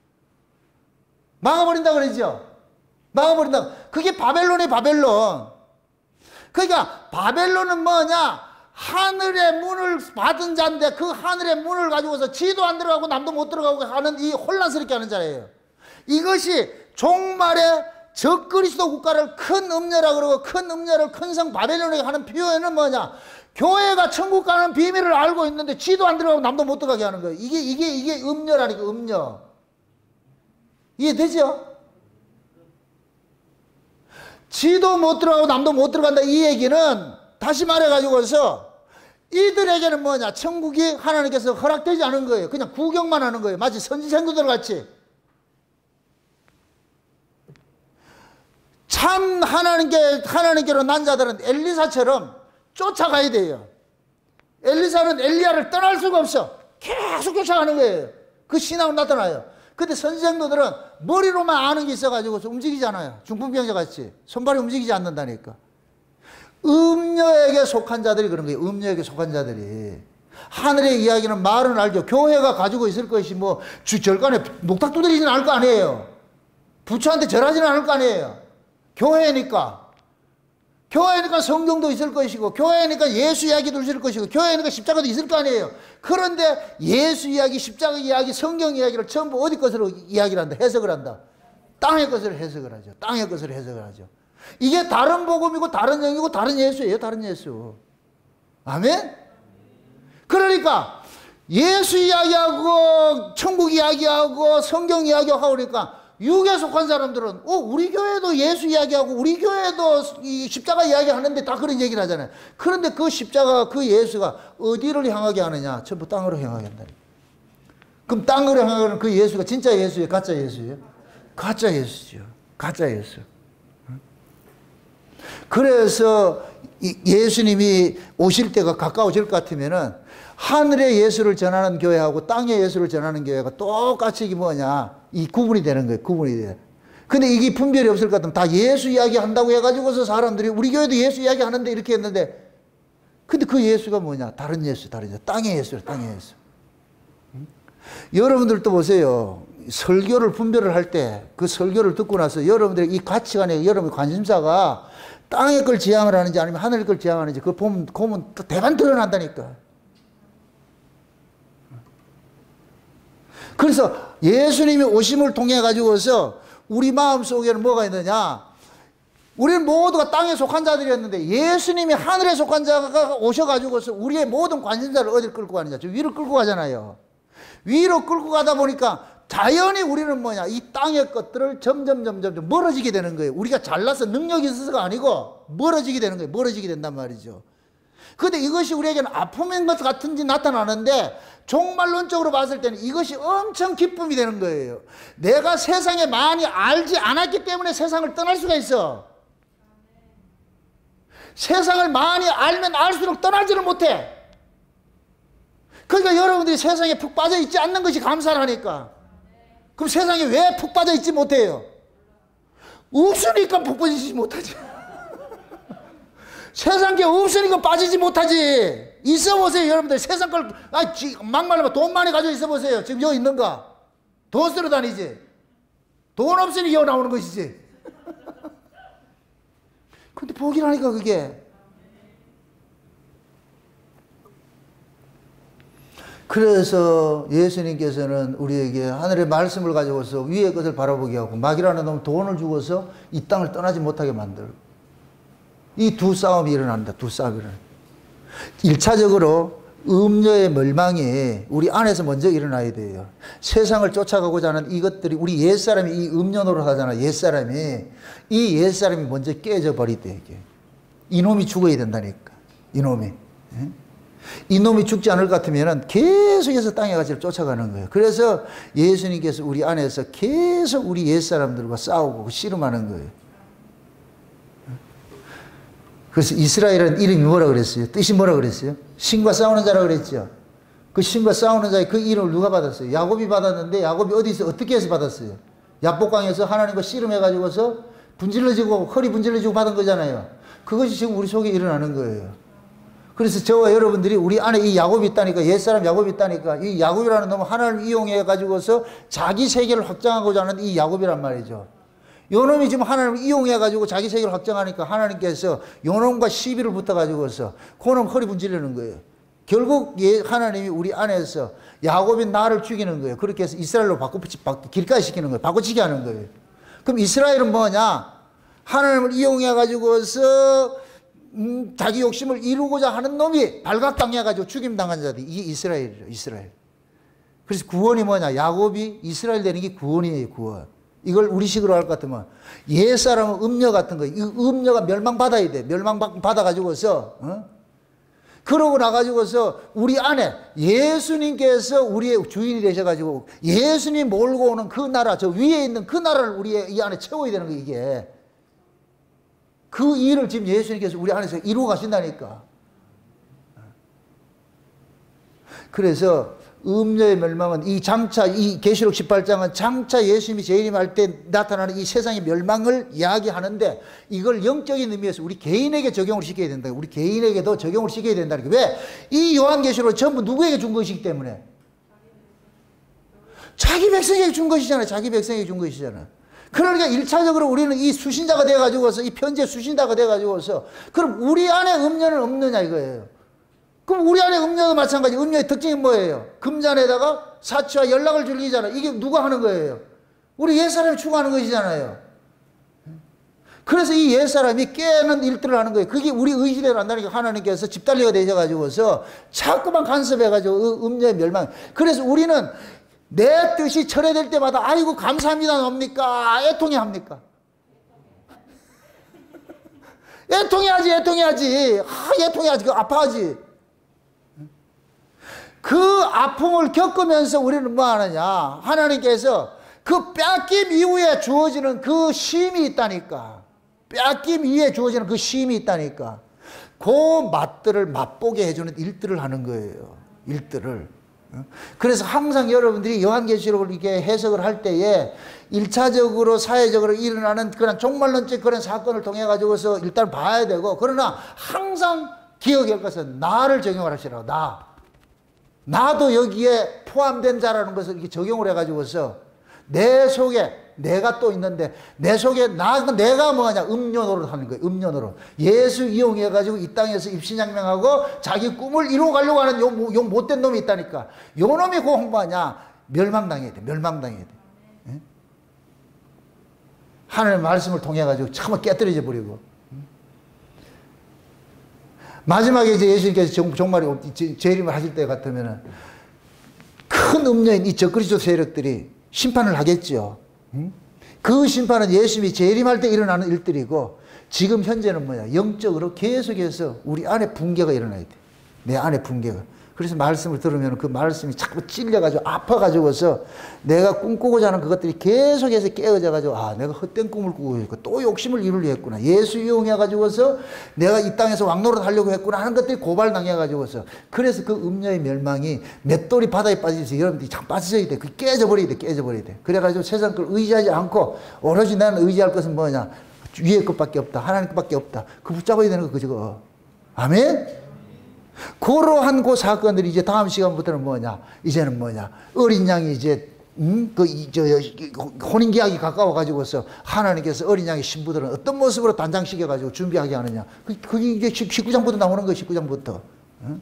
막아버린다 그러죠? 막아버린다. 그게 바벨론이 바벨론. 그러니까 바벨론은 뭐냐? 하늘의 문을 받은 자인데 그 하늘의 문을 가지고서 지도 안 들어가고 남도 못 들어가고 하는 이 혼란스럽게 하는 자예요. 이것이 종말의 적그리스도 국가를 큰 음녀라 그러고 큰 음녀를 큰 성 바벨론에게 하는 표현은 뭐냐? 교회가 천국 가는 비밀을 알고 있는데 지도 안 들어가고 남도 못 들어가게 하는 거예요. 이게 이게 이게 음녀라니까. 음녀. 이해되죠? 지도 못 들어가고 남도 못 들어간다 이 얘기는 다시 말해가지고서 이들에게는 뭐냐? 천국이 하나님께서 허락되지 않은 거예요. 그냥 구경만 하는 거예요. 마치 선지생도들 같이. 참 하나님께, 하나님께로 난 자들은 엘리사처럼 쫓아가야 돼요. 엘리사는 엘리야를 떠날 수가 없어. 계속 쫓아가는 거예요. 그 신앙으로 나타나요. 근데 선지생도들은 머리로만 아는 게 있어가지고 움직이잖아요. 중풍병자 같이. 손발이 움직이지 않는다니까. 음녀에게 속한 자들이 그런 거예요. 음녀에게 속한 자들이. 하늘의 이야기는 말은 알죠. 교회가 가지고 있을 것이 뭐 주 절간에 목탁 두드리지는 않을 거 아니에요. 부처한테 절하지는 않을 거 아니에요. 교회니까. 교회니까 성경도 있을 것이고 교회니까 예수 이야기도 있을 것이고 교회니까 십자가도 있을 거 아니에요. 그런데 예수 이야기, 십자가 이야기, 성경 이야기를 전부 어디 것으로 이야기를 한다? 해석을 한다. 땅의 것을 해석을 하죠. 땅의 것을 해석을 하죠. 이게 다른 복음이고 다른 영이고 다른 예수예요. 다른 예수. 아멘? 그러니까 예수 이야기하고 천국 이야기하고 성경 이야기하고 그러니까 육에 속한 사람들은 어 우리 교회도 예수 이야기하고 우리 교회도 이 십자가 이야기하는데 다 그런 얘기를 하잖아요. 그런데 그 십자가 그 예수가 어디를 향하게 하느냐? 전부 땅으로 향하게 한다. 그럼 땅으로 향하는 그 예수가 진짜 예수예요? 가짜 예수예요? 가짜 예수죠. 가짜 예수. 그래서 예수님이 오실 때가 가까워질 것 같으면은 하늘의 예수를 전하는 교회하고 땅의 예수를 전하는 교회가 똑같이 이게 뭐냐? 이 구분이 되는 거예요. 구분이 돼요. 근데 이게 분별이 없을 것 같으면 다 예수 이야기 한다고 해가지고서 사람들이 우리 교회도 예수 이야기 하는데 이렇게 했는데 근데 그 예수가 뭐냐? 다른 예수, 다른 예수. 땅의 예수예요. 땅의 예수. 응? 여러분들도 보세요. 설교를 분별을 할 때 그 설교를 듣고 나서 여러분들의 이 가치관에 여러분의 관심사가 땅의 걸 지향을 하는지 아니면 하늘의 걸 지향하는지 그걸 보면, 보면 대반 드러난다니까. 그래서 예수님이 오심을 통해 가지고서 우리 마음속에는 뭐가 있느냐? 우리는 모두가 땅에 속한 자들이었는데 예수님이 하늘에 속한 자가 오셔가지고서 우리의 모든 관심사를 어디를 끌고 가느냐? 저 위로 끌고 가잖아요. 위로 끌고 가다 보니까 자연히 우리는 뭐냐? 이 땅의 것들을 점점 점점 멀어지게 되는 거예요. 우리가 잘나서 능력이 있어서가 아니고 멀어지게 되는 거예요. 멀어지게 된단 말이죠. 그런데 이것이 우리에게는 아픔인 것 같은지 나타나는데 종말론적으로 봤을 때는 이것이 엄청 기쁨이 되는 거예요. 내가 세상에 많이 알지 않았기 때문에 세상을 떠날 수가 있어. 세상을 많이 알면 알수록 떠나지를 못해. 그러니까 여러분들이 세상에 푹 빠져 있지 않는 것이 감사하니까. 그럼 세상에 왜 푹 빠져 있지 못해요? 없으니까 푹 빠지지 못하지. 세상 게 없으니까 빠지지 못하지. 있어 보세요, 여러분들. 세상 걸, 아, 막말로 돈 많이 가지고 있어 보세요. 지금 여기 있는가? 돈 쓰러 다니지. 돈 없으니 여기 나오는 것이지. 근데 복이라니까, 그게. 그래서 예수님께서는 우리에게 하늘의 말씀을 가지고서 위의 것을 바라보게 하고 마귀라는 놈 돈을 주고서 이 땅을 떠나지 못하게 만들고 이 두 싸움이 일어난다. 두 싸움이 일어난다. 일차적으로 음녀의 멸망이 우리 안에서 먼저 일어나야 돼요. 세상을 쫓아가고자 하는 이것들이 우리 옛사람이 이 음녀 노릇하잖아. 옛사람이 이 옛사람이 먼저 깨져 버리대. 이게 이놈이 죽어야 된다니까. 이놈이. 예? 이놈이 죽지 않을 것 같으면 계속해서 땅의 가치를 쫓아가는 거예요. 그래서 예수님께서 우리 안에서 계속 우리 옛사람들과 싸우고 씨름하는 거예요. 그래서 이스라엘은 이름이 뭐라 그랬어요? 뜻이 뭐라 그랬어요? 신과 싸우는 자라 그랬죠. 그 신과 싸우는 자의 그 이름을 누가 받았어요? 야곱이 받았는데 야곱이 어디서 어떻게 해서 받았어요? 야복강에서 하나님과 씨름해가지고서 분질러지고 허리 분질러지고 받은 거잖아요. 그것이 지금 우리 속에 일어나는 거예요. 그래서 저와 여러분들이 우리 안에 이 야곱이 있다니까, 옛사람 야곱이 있다니까, 이 야곱이라는 놈은 하나님을 이용해 가지고서 자기 세계를 확장하고자 하는 이 야곱이란 말이죠. 요놈이 지금 하나님을 이용해 가지고 자기 세계를 확장하니까 하나님께서 요놈과 시비를 붙어 가지고서 그놈 허리 분질르는 거예요. 결국 하나님이 우리 안에서 야곱이 나를 죽이는 거예요. 그렇게 해서 이스라엘로 바꿔 길가시키는 거예요. 바꿔치기 하는 거예요. 그럼 이스라엘은 뭐냐? 하나님을 이용해 가지고서 음, 자기 욕심을 이루고자 하는 놈이 발각당해가지고 죽임당한 자들이 이게 이스라엘이죠. 이스라엘. 그래서 구원이 뭐냐? 야곱이 이스라엘 되는 게 구원이에요. 구원. 이걸 우리식으로 할 것 같으면 옛사람은 음녀 같은 거, 이 음녀가 멸망받아야 돼. 멸망받아가지고서 어? 그러고 나가지고서 우리 안에 예수님께서 우리의 주인이 되셔가지고 예수님 몰고 오는 그 나라, 저 위에 있는 그 나라를 우리의 이 안에 채워야 되는 거 이게. 그 일을 지금 예수님께서 우리 안에서 이루어 가신다니까. 그래서 음녀의 멸망은 이 장차 이 계시록 십팔 장은 장차 예수님이 재림할 때 나타나는 이 세상의 멸망을 이야기하는데 이걸 영적인 의미에서 우리 개인에게 적용을 시켜야 된다. 우리 개인에게도 적용을 시켜야 된다는 게 왜? 이 요한계시록은 전부 누구에게 준 것이기 때문에. 자기 백성에게 준 것이잖아요. 자기 백성에게 준 것이잖아요. 그러니까 일차적으로 우리는 이 수신자가 돼가지고서, 이 편지의 수신자가 돼가지고서, 그럼 우리 안에 음녀는 없느냐 이거예요. 그럼 우리 안에 음녀도 마찬가지. 음녀의 특징이 뭐예요? 금잔에다가 사치와 연락을 즐기잖아요. 이게 누가 하는 거예요? 우리 옛사람이 추구하는 것이잖아요. 그래서 이 옛사람이 깨는 일들을 하는 거예요. 그게 우리 의지대로 한다니까 하나님께서 집단리가 되셔가지고서 자꾸만 간섭해가지고 음녀의 멸망. 그래서 우리는 내 뜻이 철회될 때마다 아이고 감사합니다 뭡니까? 애통해 합니까? 애통해야지 애통해야지. 아, 애통해야지. 그 아파하지. 그 아픔을 겪으면서 우리는 뭐 하느냐? 하나님께서 그 뺏김 이후에 주어지는 그 쉼이 있다니까. 뺏김 이후에 주어지는 그 쉼이 있다니까. 그 맛들을 맛보게 해주는 일들을 하는 거예요. 일들을. 그래서 항상 여러분들이 요한계시록을 이렇게 해석을 할 때에 일차적으로 사회적으로 일어나는 그런 종말론적 그런 사건을 통해 가지고서 일단 봐야 되고, 그러나 항상 기억할 것은 나를 적용을 하시라고. 나. 나도 여기에 포함된 자라는 것을 이렇게 적용을 해 가지고서 내 속에 내가 또 있는데, 내 속에 나, 내가 뭐냐? 음료 노릇 하는 거예요. 음료 노릇. 예수 이용해 가지고 이 땅에서 입신양명하고 자기 꿈을 이루어 가려고 하는 요, 요 못된 놈이 있다니까. 요 놈이 그 홍보하냐? 멸망당해야 돼. 멸망당해야 돼. 예? 하나님의 말씀을 통해 가지고 참 깨뜨려져 버리고. 마지막에 이제 예수님께서 정말 재림을 하실 때 같으면은 큰 음녀인 이 적그리스도 세력들이 심판을 하겠죠. 그 심판은 예수님이 재림할 때 일어나는 일들이고, 지금 현재는 뭐야? 영적으로 계속해서 우리 안에 붕괴가 일어나야 돼. 내 안에 붕괴가. 그래서 그래서 말씀을 들으면 그 말씀이 자꾸 찔려가지고 아파가지고서 내가 꿈꾸고자 하는 그것들이 계속해서 깨어져가지고 아 내가 헛된 꿈을 꾸고 있고 또 욕심을 이루려 했구나. 예수 이용해가지고서 내가 이 땅에서 왕노릇 하려고 했구나 하는 것들이 고발당해가지고서 그래서 그 음녀의 멸망이 맷돌이 바다에 빠지듯이 여러분들이 참 빠져야 돼. 그 깨져버려야 돼. 깨져버려야 돼. 그래가지고 세상 걸 의지하지 않고 오로지 나는 의지할 것은 뭐냐. 위에 것밖에 없다. 하나님 것밖에 없다. 그 붙잡아야 되는 거 그죠. 아멘? 그러한 그 사건들이 이제 다음 시간부터는 뭐냐? 이제는 뭐냐? 어린 양이 이제, 음? 그, 저, 혼인계약이 가까워가지고서 하나님께서 어린 양의 신부들은 어떤 모습으로 단장시켜가지고 준비하게 하느냐? 그, 그게 이제 십구 장부터 나오는 거예요, 십구 장부터. 응?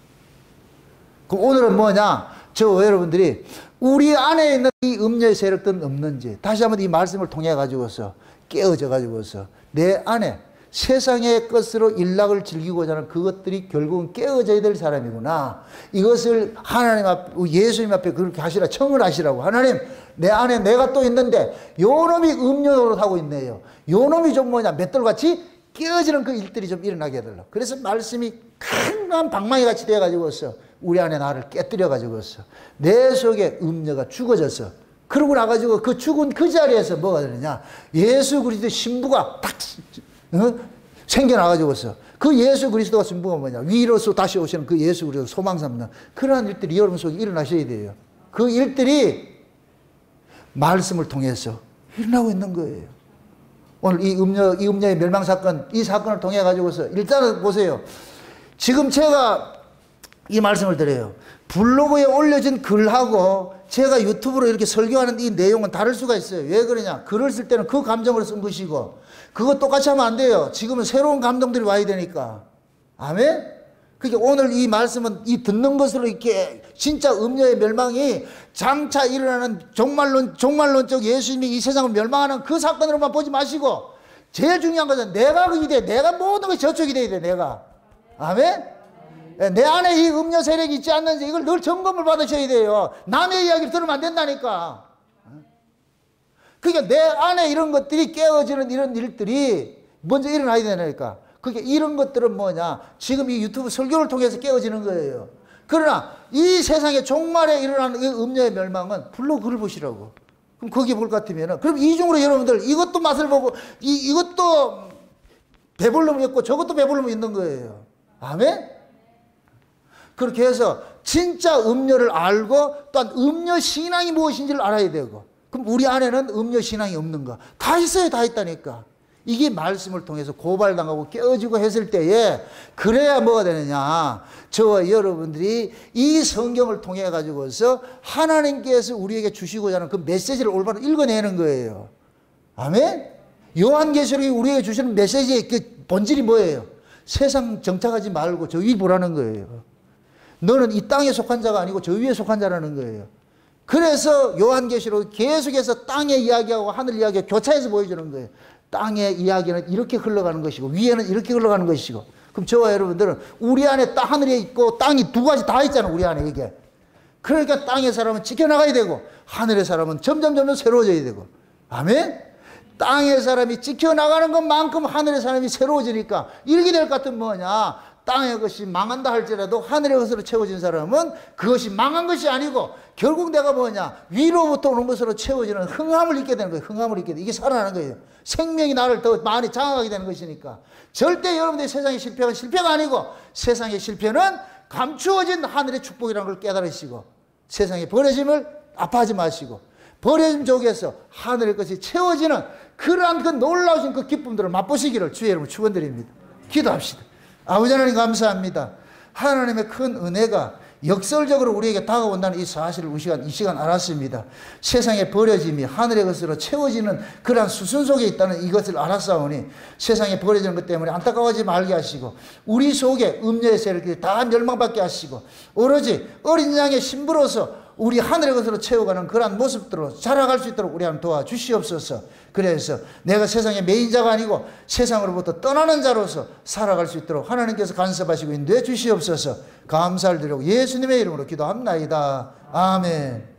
그럼 오늘은 뭐냐? 저 여러분들이 우리 안에 있는 이 음녀의 세력들은 없는지 다시 한번 이 말씀을 통해가지고서 깨어져가지고서 내 안에 세상의 것으로 일락을 즐기고자 하는 그것들이 결국은 깨어져야 될 사람이구나. 이것을 하나님 앞, 예수님 앞에 그렇게 하시라, 청을 하시라고. 하나님, 내 안에 내가 또 있는데, 요 놈이 음료노릇 하고 있네요. 요 놈이 좀 뭐냐, 맷돌같이 깨어지는 그 일들이 좀 일어나게 해달라. 그래서 말씀이 큰 방망이 같이 돼가지고서 우리 안에 나를 깨뜨려가지고서 내 속에 음료가 죽어져서 그러고 나가지고 그 죽은 그 자리에서 뭐가 되느냐. 예수 그리스도의 신부가 딱, 어? 생겨나가지고서 그 예수 그리스도가 신부가 뭐냐. 위로서 다시 오시는 그 예수 그리스도 소망 삼는 그러한 일들이 여러분 속에 일어나셔야 돼요. 그 일들이 말씀을 통해서 일어나고 있는 거예요. 오늘 이 음녀, 이 음녀의 멸망 사건, 이 사건을 통해 가지고서 일단은 보세요. 지금 제가 이 말씀을 드려요. 블로그에 올려진 글하고 제가 유튜브로 이렇게 설교하는 이 내용은 다를 수가 있어요. 왜 그러냐? 글을 쓸 때는 그 감정으로 쓴 것이고 그거 똑같이 하면 안 돼요. 지금은 새로운 감동들이 와야 되니까. 아멘? 그러니까 오늘 이 말씀은 이 듣는 것으로 이렇게 진짜 음녀의 멸망이 장차 일어나는 종말론, 종말론적 예수님이 이 세상을 멸망하는 그 사건으로만 보지 마시고 제일 중요한 것은 내가 그게 돼. 내가 모든 것이 저쪽이 돼야 돼. 내가. 아멘? 내 안에 이 음녀 세력이 있지 않는지 이걸 늘 점검을 받으셔야 돼요. 남의 이야기를 들으면 안 된다니까. 그러니까 내 안에 이런 것들이 깨어지는 이런 일들이 먼저 일어나야 되니까. 그게 이런 것들은 뭐냐? 지금 이 유튜브 설교를 통해서 깨어지는 거예요. 그러나 이 세상의 종말에 일어나는 이 음녀의 멸망은 블로그를 보시라고. 그럼 거기 볼 것 같으면은 그럼 이중으로 여러분들 이것도 맛을 보고 이, 이것도 배불름이 있고 저것도 배불름이 있는 거예요. 아멘? 그렇게 해서 진짜 음녀를 알고 또한 음녀 신앙이 무엇인지를 알아야 되고 그럼 우리 안에는 음녀 신앙이 없는가? 다 있어요. 다 있다니까. 이게 말씀을 통해서 고발당하고 깨어지고 했을 때에 그래야 뭐가 되느냐. 저와 여러분들이 이 성경을 통해 가지고서 하나님께서 우리에게 주시고자 하는 그 메시지를 올바로 읽어내는 거예요. 아멘? 요한계시록이 우리에게 주시는 메시지의 그 본질이 뭐예요? 세상 정착하지 말고 저 위 보라는 거예요. 너는 이 땅에 속한 자가 아니고 저 위에 속한 자라는 거예요. 그래서 요한계시록 계속해서 땅의 이야기하고 하늘 이야기가 교차해서 보여주는 거예요. 땅의 이야기는 이렇게 흘러가는 것이고 위에는 이렇게 흘러가는 것이고 그럼 저와 여러분들은 우리 안에 땅 하늘에 있고 땅이 두 가지 다 있잖아요. 우리 안에 이게. 그러니까 땅의 사람은 지켜나가야 되고 하늘의 사람은 점점 점점 새로워져야 되고 아멘? 땅의 사람이 지켜나가는 것만큼 하늘의 사람이 새로워지니까 이렇게 될 것 같은 뭐냐. 땅의 것이 망한다 할지라도 하늘의 것으로 채워진 사람은 그것이 망한 것이 아니고 결국 내가 뭐냐 위로부터 오는 것으로 채워지는 흥함을 잊게 되는 거예요. 흥함을 잊게 돼. 이게 살아나는 거예요. 생명이 나를 더 많이 장악하게 되는 것이니까 절대 여러분들의 세상의 실패가 실패가 아니고 세상의 실패는 감추어진 하늘의 축복이라는 걸 깨달으시고 세상의 버려짐을 아파하지 마시고 버려짐 속에서 하늘의 것이 채워지는 그러한 그 놀라우신 그 기쁨들을 맛보시기를 주의 이름으로 축원드립니다. 기도합시다. 아버지 하나님 감사합니다. 하나님의 큰 은혜가 역설적으로 우리에게 다가온다는 이 사실을 이 시간, 이 시간 알았습니다. 세상의 버려짐이 하늘의 것으로 채워지는 그러한 수순 속에 있다는 이것을 알았사오니 세상에 버려지는 것 때문에 안타까워하지 말게 하시고 우리 속에 음녀의 세력들이 다 멸망받게 하시고 오로지 어린 양의 신부로서 우리 하늘의 것으로 채워가는 그러한 모습들로 자라갈 수 있도록 우리 하나님 도와주시옵소서. 그래서 내가 세상의 메인자가 아니고 세상으로부터 떠나는 자로서 살아갈 수 있도록 하나님께서 간섭하시고 인도해 주시옵소서. 감사를 드리고 예수님의 이름으로 기도합나이다. 아멘.